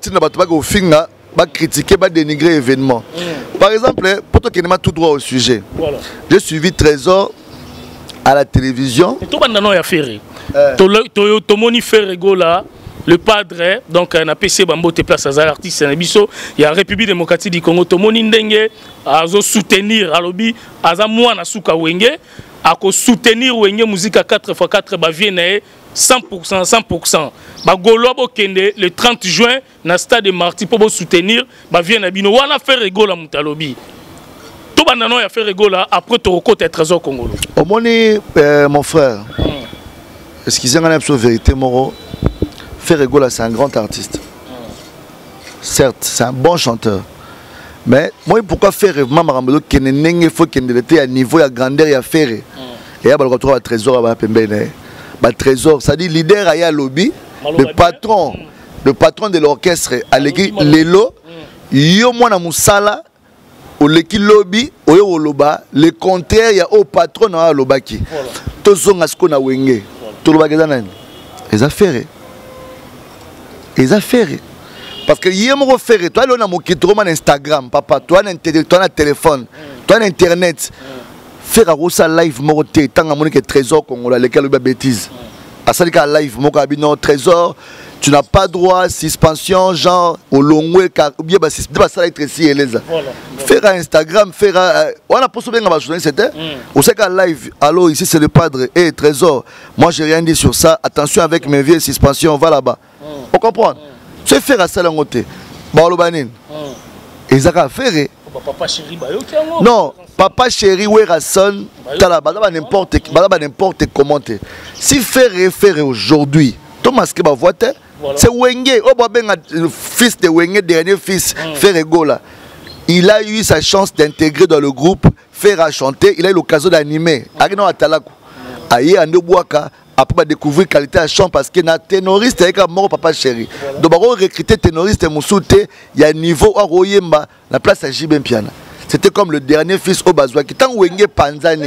va critiquer, va dénigrer l'événement. Par exemple, pour toi qui n'es pas tout droit au sujet, voilà. J'ai suivi Trésor à la télévision. Et tout le monde a fait. Tout le monde a fait. Le padre, donc un A P C Bambo te place à l'artiste Sénébiso, il y a la République démocratique du Congo, tout le monde ndenge a soutenir à lobby, à moi na souka wenge, à soutenir wenge musique à quatre fois quatre ba vienne cent pour cent cent pour cent. Ba golo bo kende le trente juin na stade de Marty pour soutenir ba vienne bino wana faire rigola mutalobi. Tout bandano ya faire rigola après to côté trésor congolais. Au moni mon frère. Excusez-moi la vérité Moro. Ferregola, c'est un grand artiste. Certes, c'est un bon chanteur. Mais moi, pourquoi faire Maman Rambo qui n'est faut qu'il était à niveau, à grandeur, à faire. et ya ba retrouver trésor ba pembene ba trésor ça dit leader aya lobby le patron le patron de l'orchestre aleki lelo yo mwana musala oleki lobby oyo oloba le contraire ya au patron na lobaki tozonga siko na wenge tolobaka za nani les affaires les affaires parce que hier mon frère toi là on a mon qui trop Instagram papa toi on a toi on a téléphone toi on a internet faire à rosa live mon té tant à mon que trésor congolais lesquels ba bêtise à ça que live mon cabinet trésor tu n'as pas droit suspension genre au long car ou bien bah c'est pas ça être ici et les faire à Instagram faire à on a posté bien ma journée c'était on sait qu'à live allô ici c'est le padre et trésor moi j'ai rien dit sur ça attention avec mes vieilles suspensions on va là-bas on comprend c'est faire à ça la côté bah le banin et ça a faire papa chéri ba yo non papa chéri Werason tala ba n'importe ba n'importe comment si faire faire aujourd'hui Thomas que ba voite c'est Wenge oh ba ben fils de Wenge dernier fils faire Gola il a eu sa chance d'intégrer dans le groupe faire à chanter il a eu l'occasion d'animer akino atalaku aye ande boaka après découvrir qualité à chant parce que na ténoriste avec mort papa chéri donc ba recruter ténoriste Moussoute il y a niveau à Royemba la place à Jibem Piana c'était comme le dernier fils au Bazwa qui tant Wenge Panzani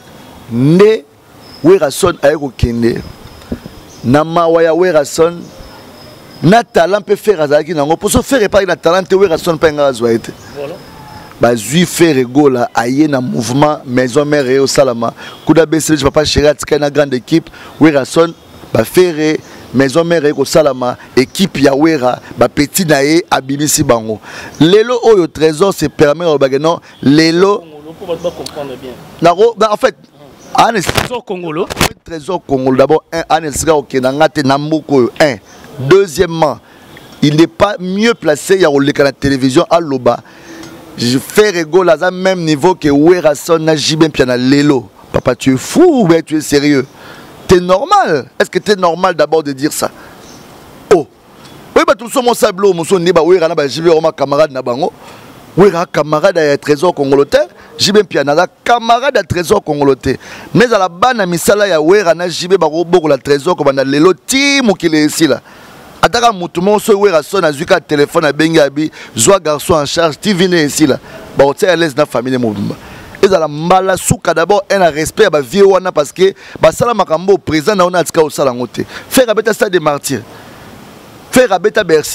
né Werason ayeko kende na mawaya Werason na talent peut faire azaki nango pour se faire pas na talent Werason pas ngazwa été voilà bazui faire gola aye na mouvement maison mère et au salama kuda bese papa chéri atika na grande équipe Werason ba faire maison mère et au salama équipe ya Wera ba petit nae abibisi bango lelo oyo trésor se permet au bagano lelo pour pas comprendre bien naro en fait un trésor congolo trésor congolo d'abord un anesga au kenangate nambuko un deuxièmement il n'est pas mieux placé ya oleka la télévision à loba je fais rigolo à même niveau que Werason na Jibem Piana lelo papa tu es fou ou bien tu es sérieux t'es normal est-ce que t'es normal d'abord de dire ça oh oui bah tout ça mon sablo mon son ni ba Wera na ba Jibem Roma camarade na bango Wera camarade à trésor congolotais Jibem Piana la camarade à trésor congolotais mais à la bana misala ya Wera na Jibem ba roboko la trésor comme na lelo ti mukile ici là ataka mutumo so Werason azuka téléphone à bengabi zwa garçon en charge ti vine ici là ba otia à l'aise na famille mobimba et la mala souka d'abord un respect ba vie wana parce que ba sala makambo présent na on a tika au sala ngote faire abeta stade des martyrs faire abeta Bercy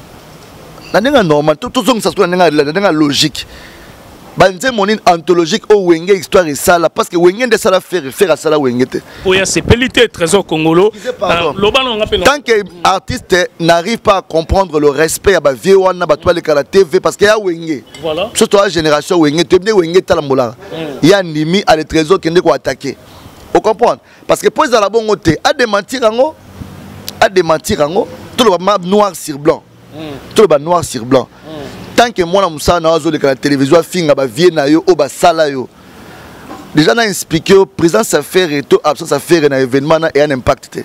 na ninga normal tout tout ça soit na ninga logique banze monine anthologique au Wenge histoire et ça là parce que Wenge de ça la faire faire à ça la Wenge te oya c'est pelité trésor congolo tant que artiste n'arrive pas à comprendre le respect à ba vie wana ba toi le T V parce que ya Wenge voilà surtout la génération Wenge te bien Wenge talambola il y a nimi à le trésor qui ne ko attaquer vous comprenez parce que pose à la bonne côté à démentir ango à démentir ango tout le map noir sur blanc tout le noir sur blanc tant que moi na na zo de la télévision finga ba vie na yo o ba sala yo déjà na expliqué présence affaire et tout absence affaire na événement na et un impact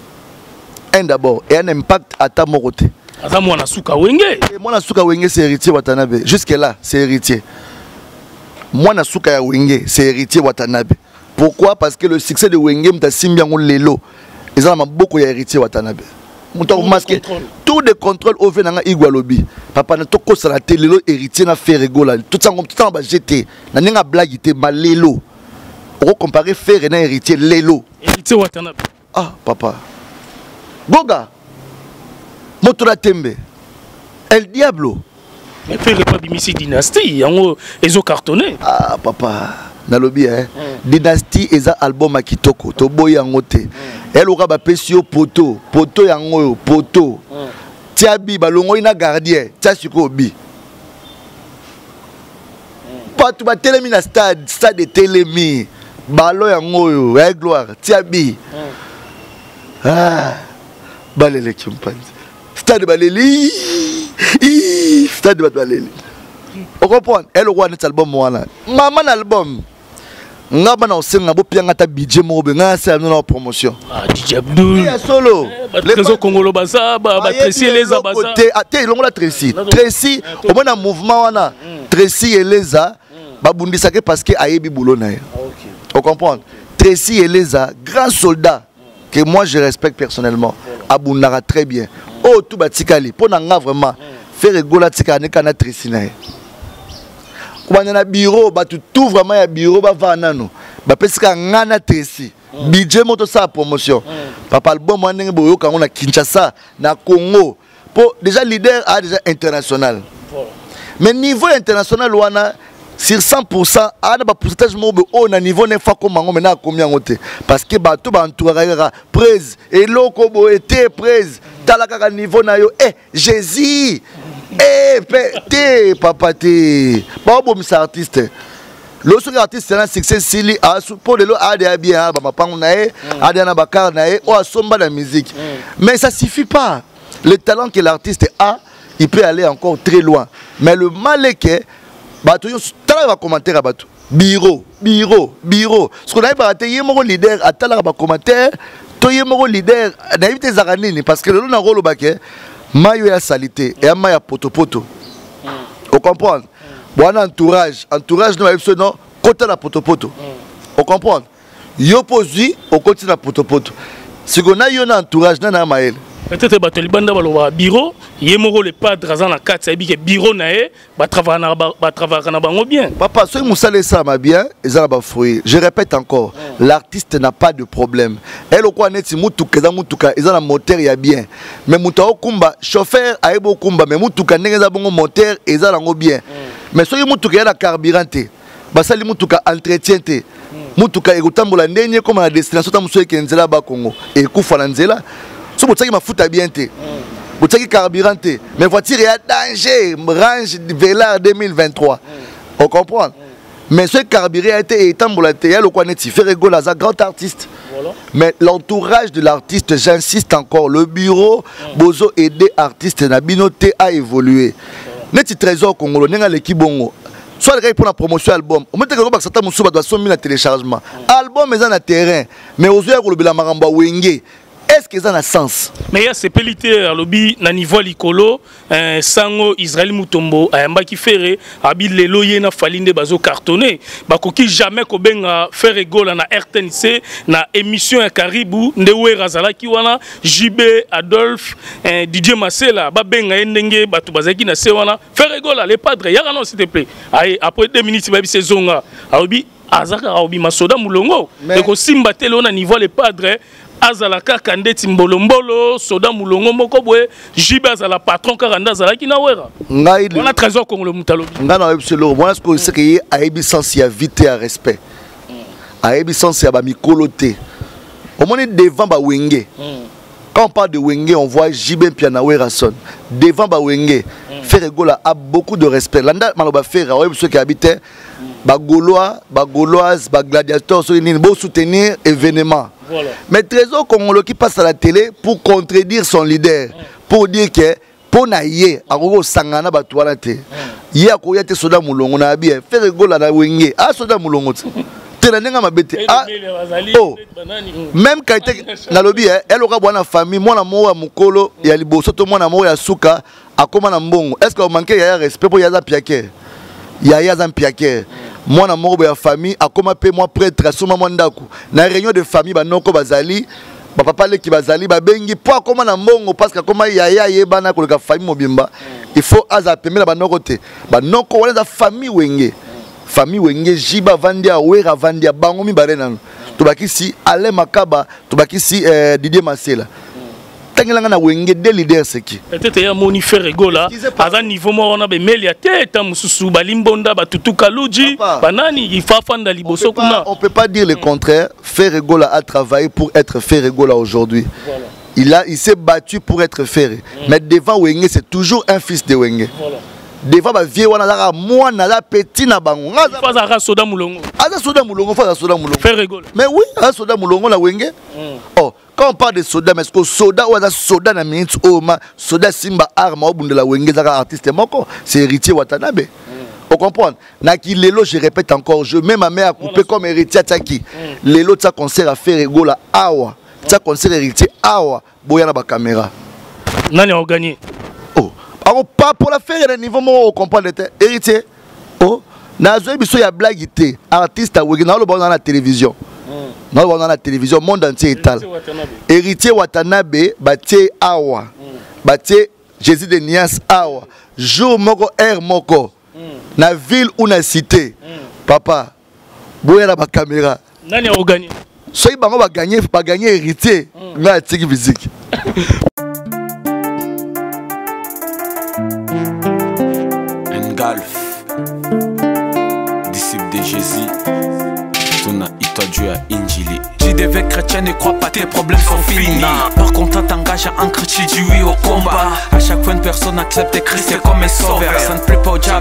un d'abord et un impact à ta moroté ata mwana suka Wenge mwana suka Wenge c'est héritier Watanabe jusque là c'est héritier mwana suka ya Wenge c'est héritier Watanabe pourquoi parce que le succès de Wenge mta simbiango lelo ils ont beaucoup héritier Watanabe masqué tout de contrôle au venanga igwalobi papa na toko sala telelo héritier na faire rigola tout ça comme tout ça ba jeter na ninga blague te malelo on comparer faire na héritier lelo héritier Watanabe ah papa goga motora tembe el diablo mais faire pas bimisi dynastie yango ezo cartonné ah papa na lobby hein dynastie eza album a kitoko to boya ngote elle aura ba pesio poto poto yango poto tiabi balongo ina gardien tia siko bi patu ba telemi na stade stade telemi balo yango yo eh gloire tiabi ah balele chimpanzé stade baleli stade baleli on comprend elle aura un album wana maman album nga bana osenga bo pianga ta budget mo be nga sa na promotion ah D J Abdul ya solo les trésor congolo baza ba Tracy Eleza baza ate longo la Tracy Tracy au moins mouvement wana Tracy Eleza ba bundisa ke parce que ayebi boulot na ye OK on comprend Tracy Eleza, grand soldat que moi je respecte personnellement, Abundara très bien. Oh, tout batikali, pour n'en vraiment faire rigoler tikane kana Tracy nae. Quand on a bureau, bah tout vraiment un bureau, bah vanano, bah parce que ngana Tracy, budget moto sa promotion. Papa le bon moyen boyo quand on a Kinshasa, na Congo, pour déjà leader a déjà international. Mais niveau international ouana sur cent pour cent a un pourcentage mobile au niveau neuf fois comme on a combien on était parce que bateau ba entourage presse et loko bo était presse talaka niveau na yo eh Jésus eh pété papa té ba bo mis artiste le seul artiste c'est un succès sili a pour de l'eau a des bien ba mapango na e a des na bakar na e o asomba la musique mais ça suffit pas le talent que l'artiste a il peut aller encore très loin mais le mal est que bato yo tala ba commentaire bato bureau bureau bureau ce qu'on a pas été mon leader atala ba commentaire to yemo leader na éviter zaranini parce que le na rolo baké mayo ya salité et ma ya potopoto on comprend bon entourage entourage no ba non côté la potopoto on comprend yo posi au côté la potopoto ce qu'on a yo na entourage na na mael peut-être bato libanda baloba bureau yemoko le padre azan na kati sabi ke bureau na e ba travailler na ba travailler na bango bien papa so musale ça ma bien ezala ba fruit je répète encore l'artiste n'a pas de problème elle okwa neti mutuka za mutuka ezala moteur ya bien mais muta okumba chauffeur aibo kumba mais mutuka ndenge za bongo moteur ezala ngo bien mais so mutuka ya na carburant basali mutuka entretien te mutuka ekotambola ndenge comme la destination ta muso ekenzela ba Congo ekufa na nzela so botaki mafuta bien te botaki carburant te mais voiture est danger range Velar deux mille vingt-trois on comprend mais ce carburant a été étambola te ya le quoi net faire rigoler à grand artiste mais l'entourage de l'artiste j'insiste encore le bureau bozo aider artiste na binoté à évoluer net trésor congolais nenga l'équipe bongo soit pour la promotion album on mettait que certains musuba doit cent mille à téléchargement album mais en terrain mais aux yeux ko la maramba wenge est-ce que ça a sens mais il y a ces pellités à lobby na niveau likolo un sango Israël Mutombo ayamba ki feré abi lelo yena falinde bazo cartonné bakoki jamais ko benga faire gola na R T N C na émission ya Karibu ndewe razala ki wana J B Adolphe D J Masela ba benga ndenge batu bazaki na se wana faire gola les padres ya non s'il te plaît ay après deux minutes ba bi saisonga aobi azaka aobi masoda mulongo de ko simba telo na niveau les padres azalaka kandeti mbolombolo soda mulongo moko boye jibe azala patron karanda azalaki na wera ngai on a trésor congolais mutalobi ngana webselo moi ce que c'est que aibi sens ya vite à respect aibi sens ya ba mikoloté au moins devant ba wenge quand on parle de wenge on voit jibe piana wera son devant ba wenge faire gola a beaucoup de respect landa maloba faire ouais ceux qui habitent ba gaulois ba gauloise ba gladiateurs so ni beau soutenir événement. Voilà. Mais Trésor Congolais qui passe à la télé pour contredire son leader, pour dire que pour naïe, à gros sangana batualate. Hier à quoi y a soda moulongo na bien, faire rigoler na wenge, ah soda moulongo. Telanenga mabete. Ah oh. Même quand était na lobby, elle aura bonne famille, moi na mo ya mukolo ya liboso to moi na mo ya suka, akoma na mbongo. Est-ce que vous manquez ya respect pour yaza piaké? Yaya zan piaké. Moi na moko ya famille akoma pe moi prêtre soma mondaku na réunion de famille banoko bazali ba papa le ki bazali ba bengi po akoma na mbongo parce que akoma yaya yebana ko ka famille mobimba il faut aza pemela banoko te banoko wala za famille wenge famille wenge jiba vandia wera vandia bango mi barena to bakisi ale makaba to bakisi eh, Didier Masela tangela na wenge de leader seki peut-être ya moni faire gola à niveau mo on a be melia teta mususu balimbonda batutuka luji banani ifafanda liboso kuna on peut pas dire le contraire faire gola a travaillé pour être faire gola aujourd'hui voilà. il a il s'est battu pour être Ferré mm. mais devant wenge c'est toujours un fils de wenge voilà. Devant ba vieux wana la moi na la petit na bango fa za soda mulongo aza soda mulongo fa soda mulongo faire gola mais oui aza soda mulongo la wenge mm. oh quand on parle de soda, mais est-ce que soda ou un soda na minute oh ma soda simba arma au bout de la wenge zaka artiste moko c'est héritier Watanabe. Mm. On comprend. Na ki lelo je répète encore, je mets ma mère à couper comme héritier Tchaki. Mm. Lelo tsa concert à faire rigola awa. Tsa concert héritier awa. Boya na ba caméra. Nani a gagné? Oh, alors pas pour la faire le niveau mo comprendre héritier. Oh, na zo biso ya blague té artiste à wenge na lo ba na télévision. Mm. on a la télévision monde entier étal héritier Watanabe batie awa batie Jésus de Nias awa jour moko air moko na ville ou na cité papa boya na ba caméra nani a gagné soki bango ba gagner pas gagner héritier na tiki physique Golf, disciple de Jésus, ton a Dieu à Injili. Tu devais chrétien, ne crois pas, tes problèmes sont finis. Par contre, t'engages en chrétien, tu dis oui au combat. À chaque fois, une personne accepte Christ comme un sauveur. Ça ne plaît pas au diable.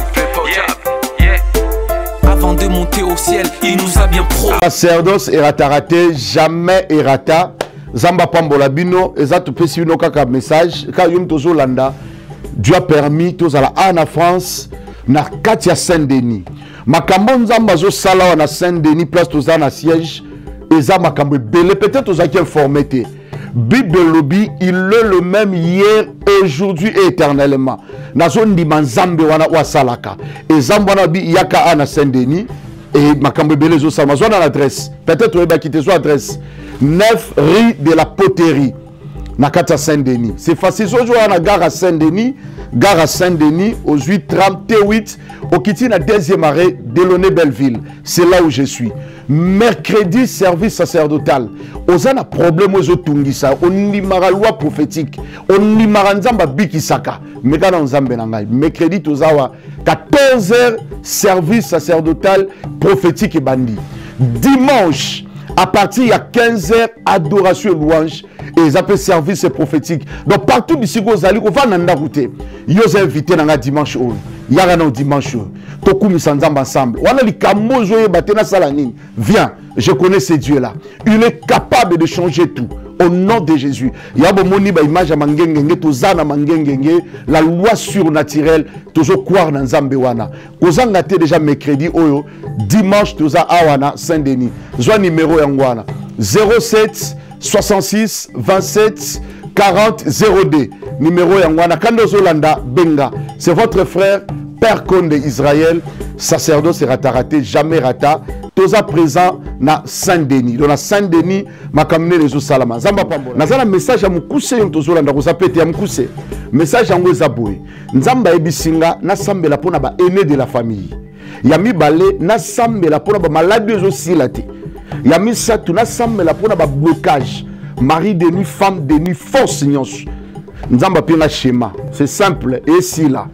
Avant de monter au ciel, il nous a bien pro. Sacerdoce erata raté, jamais erata. Zamba Pambola Bino, Ezatu Pesino Kaka message, Kayum Tozo Landa. Dieu a permis tous à la en France. Na Katia Saint-Denis. Makambo nzamba zo sala na Saint-Denis place tous na siège eza makambo belé peut-être aux qui informé. Bible lobby il est le même hier aujourd'hui et éternellement. Na zone di manzambe wana wa salaka. Ezamba na bi yaka na Saint-Denis et makambo belé zo sala zo na l'adresse. Peut-être on va quitter son adresse. neuf rue de la Poterie. Na Katia Saint-Denis. C'est facile zo na gare à Saint-Denis. Gare à Saint-Denis, aux huit trente-huit, au Kitty, la deuxième arrêt, Delaunay Belleville. C'est là où je suis. Mercredi, service sacerdotal. Aux un problème aux Otungisa, on n'y mara loi prophétique, on n'y mara nzamba bikisaka. Mais quand on zambe nangai, mercredi, tozawa, quatorze heures, service sacerdotal prophétique et bandit. Dimanche, à partir de quinze heures, adoration et louange. Et ils appellent service prophétique. Donc partout d'ici, on va nanda route. Ils ont invité dans dimanche. Il y a un dimanche. Toku misandam ensemble. On a les kamozo batena salanine. Viens, je connais ce Dieu là. Il est capable de changer tout. Au nom de Jésus. Il y a une image à Mangengenge, Tozana Mangengenge, la loi surnaturelle, toujours croire dans Zambewana. Kozan a déjà mercredi, oyo, dimanche, Toza Awana, Saint-Denis. Zwa numéro Yangwana. zéro sept soixante-six vingt-sept quarante zéro deux. Numéro Yangwana. Kando Zolanda Benga. C'est votre frère, Père Conde Israël, sacerdoce rata raté, jamais rata. Toza présent na Saint-Denis. Dans Saint-Denis, ma kamine les salama. Zamba pambola. Nazala message à mukuse yon tozola ndako zapete ya mukuse. Message à ngoza boy. Nzamba ebisinga na sambela pona ba aîné de la famille. Yami balé na sambela pona ba maladie zo silate. Yami satu na sambela pona ba blocage. Mari de nuit, femme de nuit, force nyonso. Nzamba pina schéma. C'est simple et si là.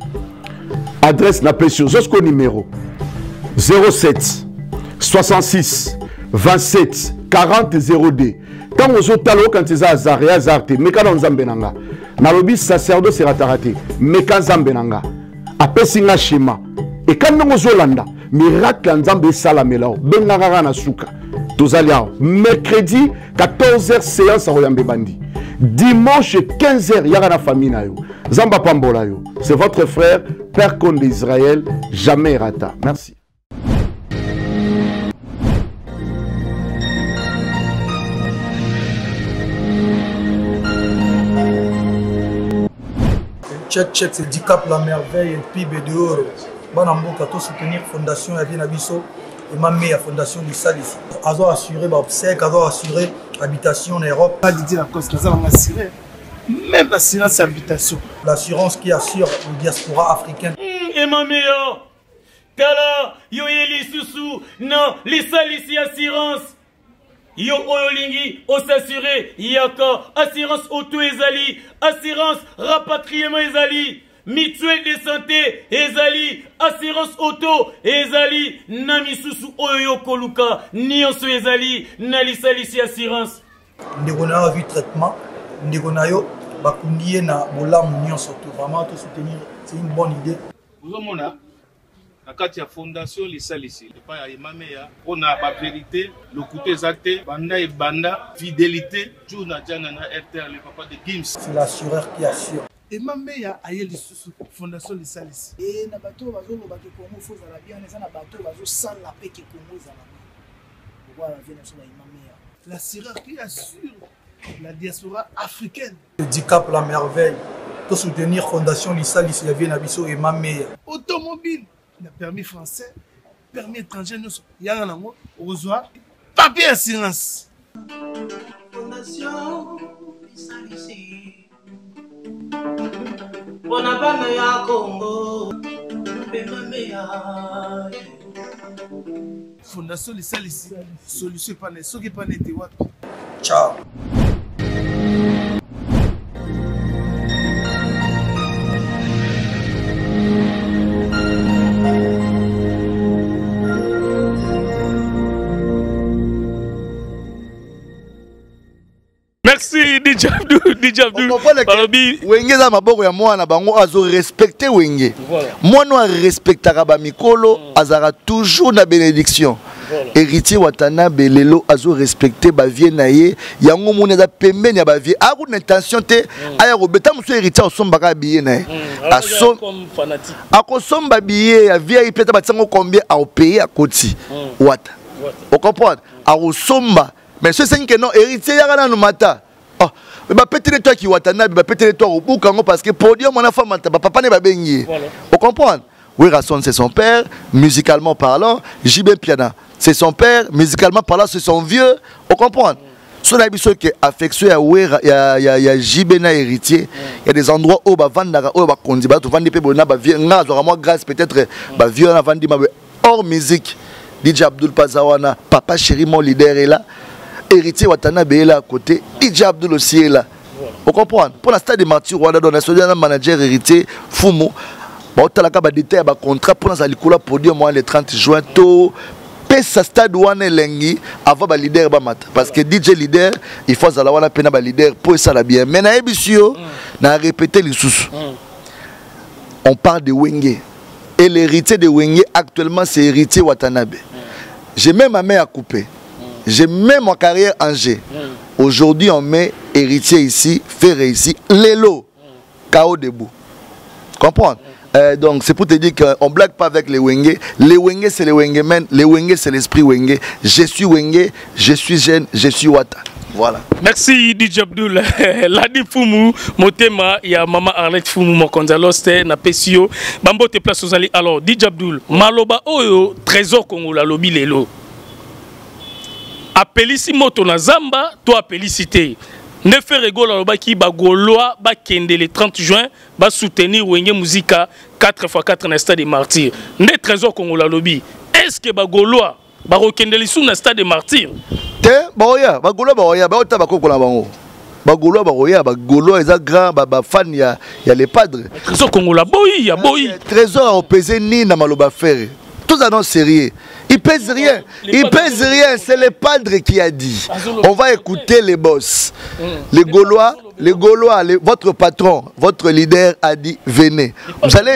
Adresse na pression. Jusqu'au numéro zéro sept soixante-six vingt-sept quarante zéro deux. Quand vous êtes là, quand vous êtes azaré, azarté, mais quand vous êtes là, nalobi sacerdoce sera raté, mais quand vous êtes là, après singa schéma. Et quand vous êtes là, miracle nzambe salamela, bengara na suka. Tozalia, mercredi quatorze heures séance à Royambe Bandi. Dimanche quinze heures, il y a la famille na yo. Zamba Pambola yo. C'est votre frère, Père Conde d'Israël, jamais rata. Merci. Check, check, c'est Dicap la merveille et P I B de Oro. Bon, on va soutenir la fondation Yavien Abisso et ma meilleure fondation du Sal ici. Azo assuré l'obsèque, Azo assuré l'habitation en Europe. Pas dit la cause, Azo assuré. Même l'assurance habitation. L'assurance qui assure la diaspora africaine. Et ma meilleure, Tala, yo yeli susu, non, les Sal ici assurance. Yo oyolingi, o s'assurer, yaka, assurance auto ezali, assurance rapatriement ezali, mutuelle de santé ezali, assurance auto ezali, namisusu oyo koluka, nyonso ezali, nalisalisi assurance. Ndeko na vu traitement, ndeko na yo bakundiye na bolamu nyonso to vraiment to soutenir, c'est une bonne idée. Vous mona na kati ya fondation lisalisi epai ya emameya mpona bavérité lokuta eza te banda ebanda fidélité jour na jana na R T R le papa de Gims. C'est l'assureur qui assure. Emameya aye lisusu fondation lisalisi e na bato bazoloba ke Congo faut zala bien eza na bato bazosala pe ke Congo ezala bien voilà vient sur la Emameya l'assureur qui assure la diaspora africaine. Dicap la merveille pour soutenir fondation lisalisi Yavien Abisso et Emameya. Automobile. Le permis français, permis étranger, il y a un amour, au revoir, papier assurance. Fondation Isalisi Bonabana ya Congo Bemamea Fondation Isalisi solution pas ne soki pas n'était wapi. Ciao. Merci D J Abdou, D J Abdou. Wenge za maboko ya mwana bango azo respecter Wenge. Mwana a respectera ba mikolo azara toujours na bénédiction. Héritier Watanabe lelo azo respecter ba vie na ye yango mona za pembeni ya ba vie. A ko intention te aya ko beta muso héritier osomba ka billet na ye. Asom comme fanatique. Akosomba billet ya vie il peut pas tsango combien à payer à côté. Wata. On comprend. A osomba mais ce c'est que non héritier ya kana no mata. Oh, bah peut-être toi qui Watanabe, bah peut-être toi au bout parce que podium mon enfant mata papa ne va bengi. On comprend. Oui, Rasson c'est son père, musicalement parlant, J B Piana, c'est son père, musicalement parlant, c'est son vieux. On comprend. Sur la biso qui est affectueux à Ouera, il y a il y a il y a J B na héritier, il y a des endroits où bah vendre où bah kondi bah tout vendre pe bona bah vieux nga vraiment grâce peut-être bah vieux na vendre ma hors musique. D J Abdul Pazawana, papa chéri mon leader est là. Héritier Watanabe est là à côté, D J Abdul aussi est là. Vous comprenez? Pour l'instant des martyrs, on a donné un manager héritier, Fumo. Bon, tu as la détail, un contrat pour nous aller pour dire moi le trente juin, tout pesa stade wana lengi avant ba leader ba mata parce que D J leader il faut ça la wana pena ba leader pour ça la bien. Mais na ebisio na répéter les sous. On parle de Wenge et l'héritier de Wenge actuellement c'est héritier Watanabe. J'ai même ma mère à couper. J'ai même ma carrière en G. Aujourd'hui, on met héritier ici, Ferré ici, Lélo, K O debout. Comprends? euh, Donc, c'est pour te dire qu'on ne blague pas avec les Wenge. Les Wenge, c'est les Wenge men. Les Wenge, c'est l'esprit Wenge. Je suis Wenge, je suis jeune, je suis Wata. Voilà. Merci D J Abdul. Ladi Fumu, Motema, il y a Maman Arlette Fumu, Mokonzaloste, Napesio. Bambo te place aux alliés. Alors, D J Abdul, Maloba Oyo, Trésor Congo, la lobby Lélo. Appelisi moto na zamba, toi appellicité. Ne fait rigoler le baki ba goloa ba kende le trente juin ba soutenir Wenge Musica quatre fois quatre na stade des martyrs. Ne trésor Congo la lobby. Est-ce que ba goloa ba rekende li sou na stade des martyrs? Te ba oya ba goloa ba oya ba ota ba kokola bango. Ba goloa ba oya ba goloa eza grand ba ba fan ya ya les padres. Trésor Congo la boyi ya boyi. Trésor a pesé ni na maloba faire. Tous annonces sérieux. Il pèse rien. Il pèse rien. C'est le padre qui a dit. On va écouter les boss. Les Gaulois, les Gaulois, les, votre patron, votre leader a dit venez. Vous allez.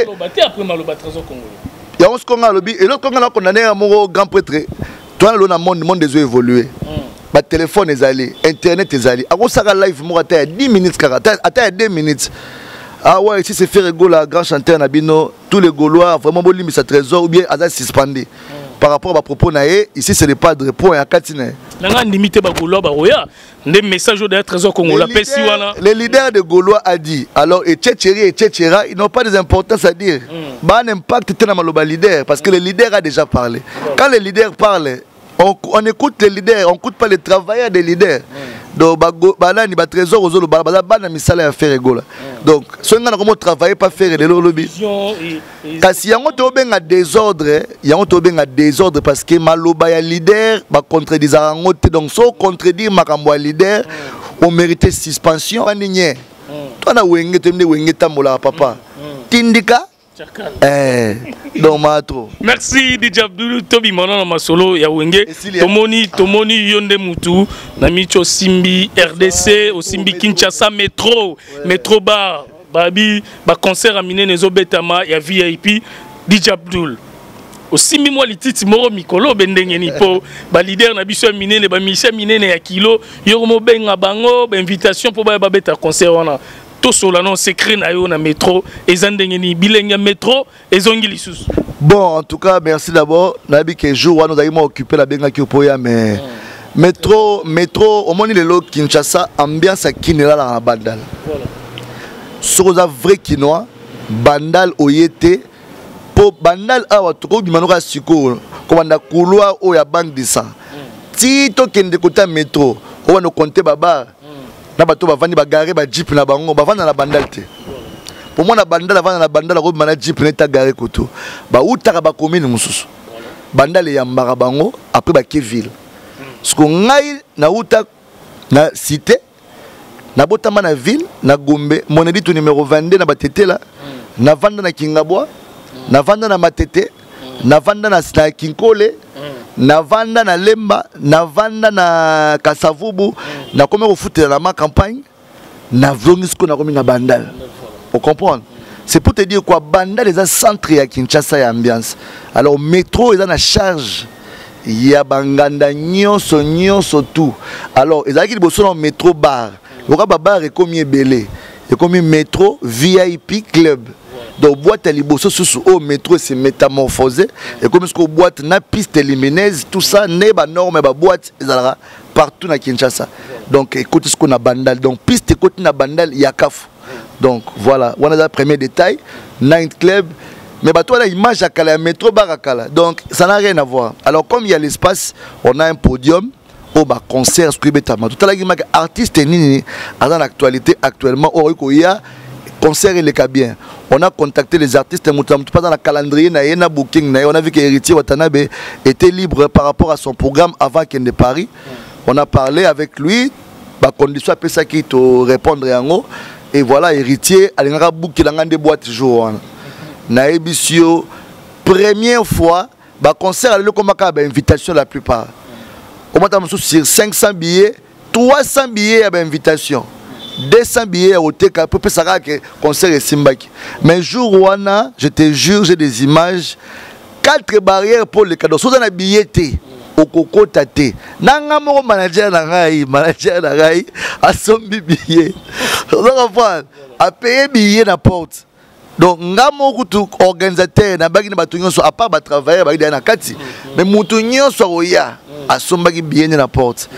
Il y a un Congo lobby et l'autre Congo a condamné un grand prêtre. Toi, le monde, le monde des évolué. Ma téléphone est allé, internet est allé. À ça live, moi à dix minutes, à deux minutes. Ah ouais, ici c'est fait la grand chanteur Nabino, tous les Gaulois, vraiment bon limite sa trésor ou bien à suspendu. Par rapport à propos naé, ici c'est le padre point à Katine. Nanga limité ba Gaulois ba roya, des messages de trésor Congo la pesi wana. Le leader de Gaulois a dit, alors et Tchétchéri et Tchétchéra, ils n'ont pas d'importance à dire. Bah un impact était dans maloba leader parce que le leader a déjà parlé. Quand le leader parle, on, on écoute les leaders, on n'écoute pas les travailleurs des leaders. Donc, banani ba trésor aux autres, bana bana misala à faire rigola. Donc, si on a comment travailler pas faire les lobby. Kasi yango to benga désordre, yango to benga désordre parce que maloba ya leader ba contredire ngote donc so contredire makambo ya leader, on mérite suspension. Banigné. Toi na wenge temne wenge tambola papa. Tindika Eh, Domato. Merci D J Abdul Tobi Manon Masolo ya Wenge. Tomoni Tomoni Yonde Mutu, Namicho Simbi R D C, au Simbi Kinshasa Métro, Métro Bar, Babi, ba concert à Mine Nezo Betama, ya V I P D J Abdul. Au Simbi moi lititi moro mikolo bendenge ni po, ba leader na biso Mine ne ba Michel Mine ne ya kilo, yomo benga bango, ba invitation pour ba beta concert wana. Solano secret na yo na métro ezandengeni bilenga métro ezongili sous. Bon, en tout cas, merci d'abord. Nabi que jour nous avons occupé la benga kiopoya mais métro métro au moins le lo Kinshasa ambiance à Kinela la bandal. Voilà. Sur la vrai Kinois bandal oyete pour bandal awa toko bimanoka siko comme na couloir o ya banque de sang. ti to kende kota métro on va compter baba na bato bavandi bagare ba jeep na bango bavanda na bandal te pour moi na bandal avant na bandal ko mana jeep neta gare koto ba utaka ba commune mususu bandal ya mbara bango après ba Keville ce qu'on ngai na uta na cité na botama na ville na Gombe mon édito numéro vingt-deux na batete là na vanda na Kingabwa na vanda na Matete na vanda na Kinkole na vanda na Lemba na vanda na Kasavubu na comme au foot na ma campagne na vlongisco na komi na bandal on comprend c'est pour te dire quoi bandal les centre ya Kinshasa ya ambiance alors métro ils ont la charge il y a banganda nyonso nyonso tout alors ils ont qui bosso dans métro bar le bar est comme belé et comme métro V I P club. Donc boîte à liboso sous au métro c'est métamorphosé et comme ce que boîte na piste lumineuse tout ça n'est pas norme ba boîte ezalaka partout na Kinshasa. Donc écoute ce qu'on a bandal donc piste écoute na bandal yakaf. Donc voilà, on a le premier détail night club mais bah toi la image à Kala métro barakala. Donc ça n'a rien à voir. Alors comme il y a l'espace, on a un podium au bas concert scribetama. Tout à l'heure artiste nini dans l'actualité actuellement au il y a concert et les bien. On a contacté les artistes, pas dans le calendrier, na booking, on a vu que Héritier Watanabe était libre par rapport à son programme avant qu'il ne Paris. On a parlé avec lui, bah condition à ça qui te répondre en haut. Et voilà, Héritier, il a booké des boîtes jour. Na Ebisio, première fois, bah concert à l'Ekomaka, invitation la plupart. On m'a sur cinq cents billets, trois cents billets à invitation. deux cents billets au T K, pour ça que concert est Simbaki. Mais jour où on a, je te jure, j'ai des images, quatre barrières pour les cadeaux. Si on a billet au coco tate, nanga mo manager nangai, manager nangai, a son billet. On va à payer billet na porte. Donc ngamo kutu organisateur na bagi na batunyo so à part ba travailler bagi na kati. Mais mutunyo so oya, a son bagi billet na porte.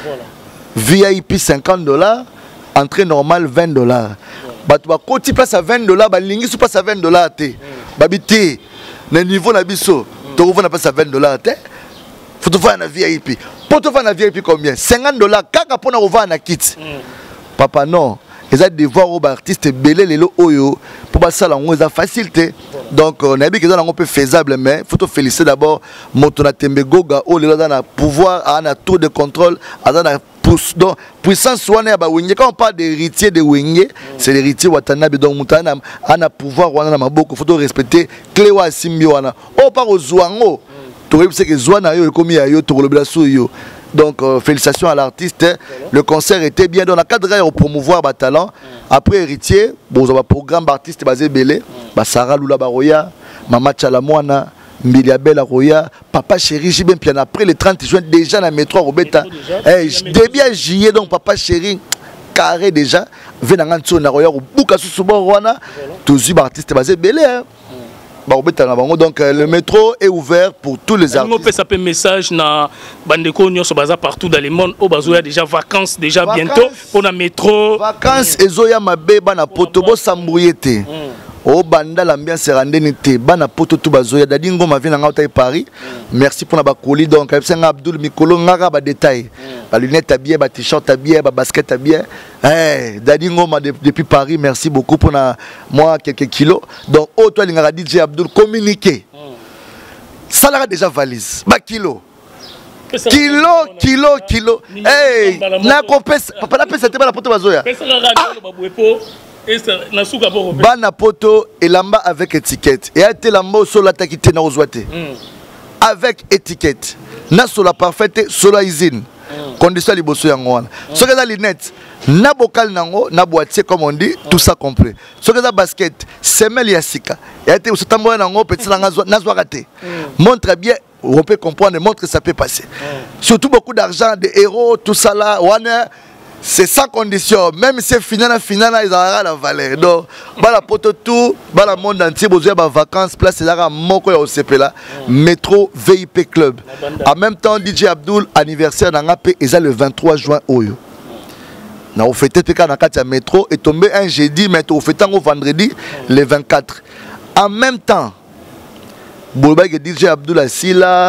V I P cinquante dollars. Entrée normale vingt dollars. Quand tu passes à vingt dollars, tu passes à vingt dollars. Babité, le niveau na biso, tu passes à vingt dollars. Faut te faire un V I P. Pour te faire un V I P combien? cinquante dollars. Quand tu as un kit. Papa, non. Ils ont des devoirs aux artistes belé les oyo pour passer à la facilité. Donc, on a vu que c'est un peu faisable, mais il faut te féliciter d'abord. Motona Tembe Goga, oh, les gens ont pouvoir, ont un tour de contrôle, ont un donc puissance soignée à Wenge. Quand on parle d'héritier de Wenge, c'est l'héritier Watanabe. Donc, Moutana a un pouvoir, on a beaucoup. Il faut respecter Cléwa Simbiwana. On parle aux Zouango. Tu sais que Zouana yo comme yo to le blasso yo. Donc euh, félicitations à l'artiste. Le concert était bien. Dans la cadre pour promouvoir le talent. Après héritier, bon, on a un programme d'artistes basé belé. Bah Sarah Lula Baroya, Mama Chalamwana, Miliabel Aroya, Papa Chéri, j'ai bien puis après le trente juin déjà dans le métro Robeta. Eh, début juillet donc Papa Chéri carré déjà. Venant en dessous na Roya ou Bouka sous Rwanda. Tous les artistes basé belé. Donc euh, le métro est ouvert pour tous les artistes. On peut s'appeler message na bandeko nyonso baza partout dans le monde au bazoya déjà vacances déjà vacances, bientôt pour le métro. Vacances ezoya mabe bana poto bo sambuyete. Au banda l'ambiance randennité bana poto tout bazoya dadi ngoma vient na ngota Paris. Merci pour la bakoli donc Abdul Mikolo ngara ba détail. Ba lunette à bien, ba t-shirt à bien, ba basket à bien. Eh, Dadi Ngoma depuis Paris, merci beaucoup pour na, moi quelques kilos. Donc, oh, toi, l'ingara D J Abdul, communiquer. Ça l'a déjà valise. Ba kilo. Kilo, kilo, kilo. Hey, na compèse. Papa, la pèse, c'était pas la poto bazoya. Bana poto et lamba avec étiquette. Et a été lamba au sol attaqué na ozwate. Avec étiquette. Na sola parfaite, sola usine. Condition liboso yango wana. Ce que ça lunettes, na bocal nango, na boîtier comme on dit, tout ça complet. Ce que ça basket, semelle yasika. Et été au tambour nango petit nango nazwa raté. Montre bien, on peut comprendre, montre que ça peut passer. Surtout beaucoup d'argent, des héros, tout ça là, wana. C'est sans condition, même si c'est final, final, ils auront la valeur. Donc, la poto tout, le monde entier, vous avez des vacances, place là, moko ya O C P là, métro V I P club. En même temps, D J Abdul anniversaire dans l'A P, ils le vingt-trois juin oyo. Na on fête P K dans quatre métro et tombé un jeudi, mais on fête un vendredi le vingt-quatre. En même temps, Boulba et D J Abdul assis là,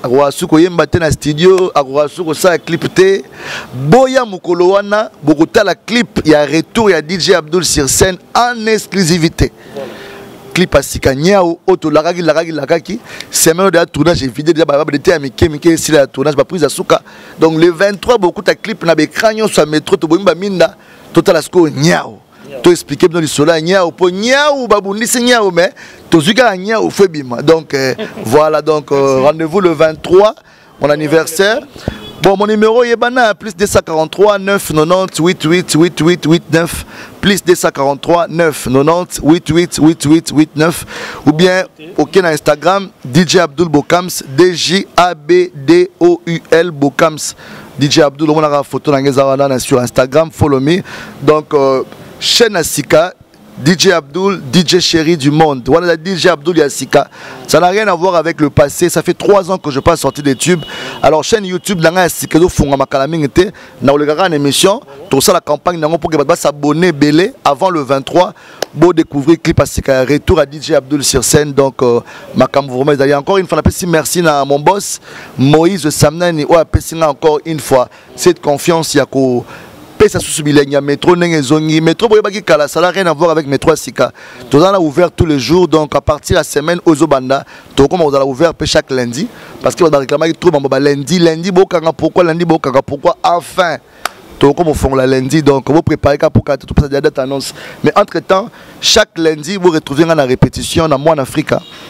akoka suko yemba te na studio, akoka suko sa clip te. Boya mokolo wana bokotala clip ya retour ya D J Abdul sur scène en exclusivité. Voilà. Clip à Sika Niao, Auto Laragi Laragi Lakaki, c'est même de la tournage vidéo de la de Mike Mike si la tournage pas prise à Souka. Donc le vingt-trois beaucoup de clip na be cragnon sur métro to bomba minda total asko Niao. To expliquer dans le soleil Niao pour Niao babundi c'est Niao mais to zuka Niao fait bima. Donc euh, voilà donc euh, rendez-vous le vingt-trois mon anniversaire. Bon, mon numéro est bana plus deux cent quarante-trois neuf quatre-vingt-dix huit huit huit huit huit neuf plus deux cent quarante-trois neuf quatre-vingt-dix huit huit huit huit huit neuf ou bien ok na Instagram D J Abdul Bokams D J A B D O U L Bokams D J Abdul on a la photo na sur Instagram follow me donc euh, chaîne Sika D J Abdul, D J chéri du monde. Voilà, D J Abdul Yassika. Ça n'a rien à voir avec le passé. Ça fait trois ans que je passe sortir des tubes. Alors, chaîne YouTube, Nanga Yassika, Fonga Makalamingete, na olegara une émission. Tout ça, la campagne, Nango pour que vous s'abonner belé avant le vingt-trois. Beau découvrir clip Yassika. Retour à D J Abdul sur scène. Donc, euh, Makam vous remercie. Encore une fois, on merci à mon boss, Moïse Samnani. Ou à encore une fois, cette confiance, Yako. Ça sous-bilenya métro n'engezongi métro boyebaki kala ça n'a rien à voir avec métro Sika. Tout ça là ouvert tous les jours donc à partir de la semaine aux Obanda tout comme on a ouvert chaque lundi parce que on a réclamé tout le lundi lundi bokanga pourquoi lundi bokanga pourquoi enfin tout comme on fait la lundi donc vous préparez pour que tout ça date annonce mais entre temps chaque lundi vous retrouvez dans la répétition dans Moi en Afrique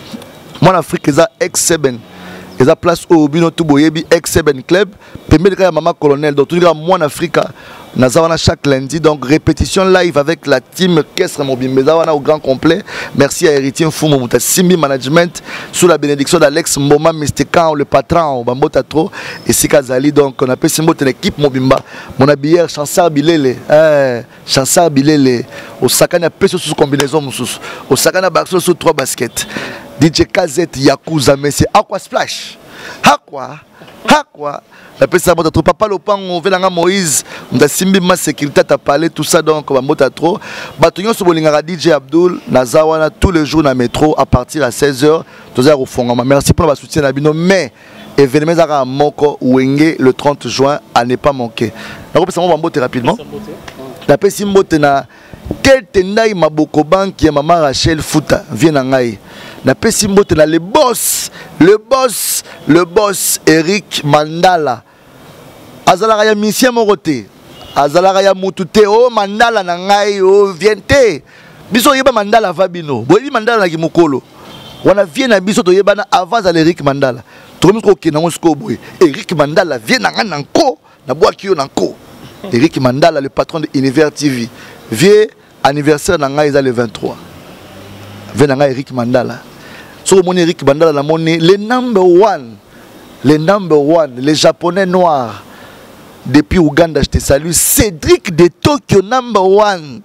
Moi en Afrique ça ex seven et ça place au bino tout boyebi ex seven club premier de maman colonel donc tout Moi en Afrique Nazawana chaque lundi, donc répétition live avec la team Kestre Mobimbe Zawana au grand complet. Merci à Héritier Fumo Mouta Simbi Management sous la bénédiction d'Alex Mboma Mystican, le patron Bambota Tro et Sika Zali. Donc on appelle Simbo une équipe Mobimba. Mon habilleur Chansar Bilele, eh, Chansar Bilele. Au Sakana Peso sous combinaison Moussous. Au Sakana Baxo sous trois baskets. D J K Z Yakuza, mais c'est Aqua Splash. Aqua, Aqua. La personne va trop papa le pan on veut Moïse on a simbi ma sécurité à parler tout ça donc on va monter trop bâtonnier sur bolingara D J Abdul Nazawana tous les jours dans le métro à partir à seize heures tous heures au fond merci pour votre soutien Nabino mais événement à Moko Wenge le trente juin à ne pas manquer la personne va monter rapidement la personne monte na quel tendai maboko banki ya maman Rachel Fouta vient en aïe na pesi mbote na le boss le boss le boss Eric Mandala azalaka ya mission morote azalaka ya mutute o Mandala na ngai o viente biso yeba Mandala va bino boyebi Mandala na kimokolo wana vient na biso to yeba na avant à Eric Mandala to miko ke na ngosko boye Eric Mandala vient na ngana nko na boaki yo na nko Eric Mandala le patron de Univers T V vieux anniversaire na ngai le vingt-trois vient na ngai Eric Mandala. Sur mon Eric Mandala la monnaie, les number one, les number one, les japonais noirs depuis Ouganda, je te salue. Cédric de Tokyo number one,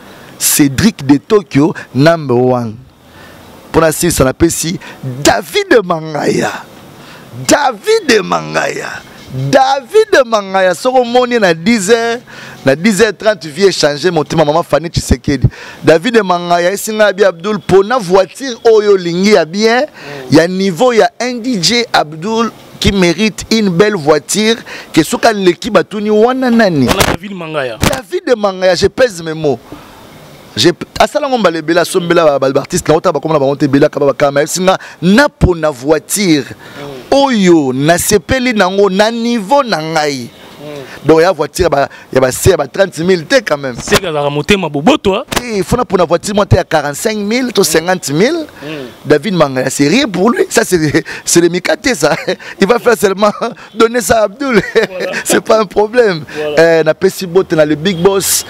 Cédric de Tokyo number one. Pour la série, ça s'appelle si David Mangaya, David Mangaya, David Mangaya. Sur mon na dix heures. Na dix heures trente, vie échanger mon tema maman Fanny Tshisekedi. David Mangaya isinga bi Abdul pour na voiture oyo lingi ya bien, il y a niveau il y a un D J Abdul qui mérite une belle voiture que soka l'équipe batuni wana nani. On a David Mangaya. David Mangaya, je pèse mes mots. Je asala ngomba le bela sombela ba artiste na ota ba comme na ba monter bela ka ba kama isinga na pour na voiture oyo na sepeli nango na niveau na ngai. Donc il y a une voiture, il y a trente mille quand même. C'est que la montée ma bobo toi. Il faut pour une voiture monter à quarante-cinq mille, cinquante mille. David Mangaya, c'est rien pour lui. Ça c'est le Mikate ça. Il va faire seulement donner ça à Abdul. Voilà. C'est pas un problème. Voilà. On a Pessi Bot, on a le Big Boss.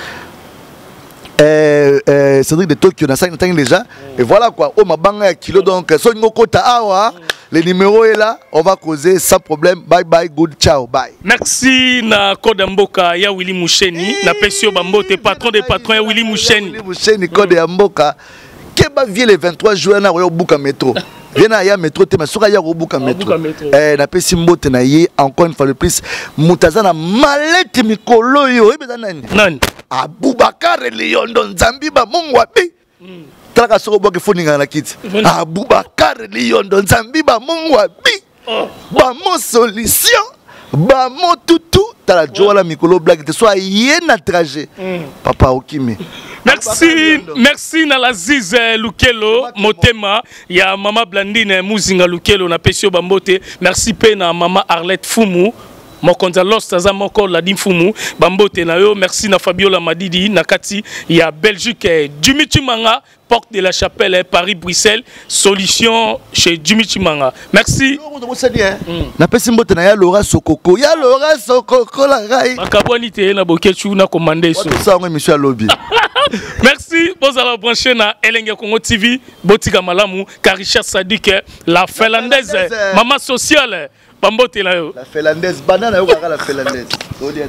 Euh, euh, Cédric de Tokyo, on a cinq ans déjà. Mm. Et voilà quoi. Oh ma banga kilo donc. So ngokota awa. Le numéro est là, on va causer sans problème. Bye bye, good ciao, bye. Merci na Code Mboka ya Willy Moucheni, na Pesio Bambote, patron des patrons ya Willy Moucheni. Willy Moucheni, Code Mboka. Keba vient le vingt-trois juin na Royo Buka Métro. Viens à ya métro, te ma soka ya Royo Buka Métro. Eh, na Pessi Mbote na ye, encore une fois le plus. Moutazana malete mikolo yo. Eh, ben nani? Nani? Aboubakar Lyondo Nzambiba Mongwabi. Talaka soko boke foninga na kiti. Aboubakar Lyondo Nzambiba Mongwabi. bamo solution bamo tutu tala joala mikolo blague te soit yena trajet papa okimi. Merci, merci na la Zize Lukelo Motema ya mama Blandine Muzinga Lukelo na Pesio Bambote. Merci pe na mama Arlette Fumu. Mokonza Lost aza moko la Dimfumu Bambote na yo. Merci na Fabiola Madidi na Kati ya Belgique. Jimmy Chimanga, Porte de la Chapelle, Paris Bruxelles. Solution chez Jimmy Chimanga. Merci. Na pesi mbote na ya Laura Sokoko. Ya Laura Sokoko la rai. Makabwani te na bokechu na commandé so. Ça on monsieur lobby. Merci, vous allez brancher na Elenge Congo T V, Botika Malamu, Karisha Sadik, la Finlandaise, Maman Sociale, Bambote la yo. La Finlandaise, banane yo la Finlandaise.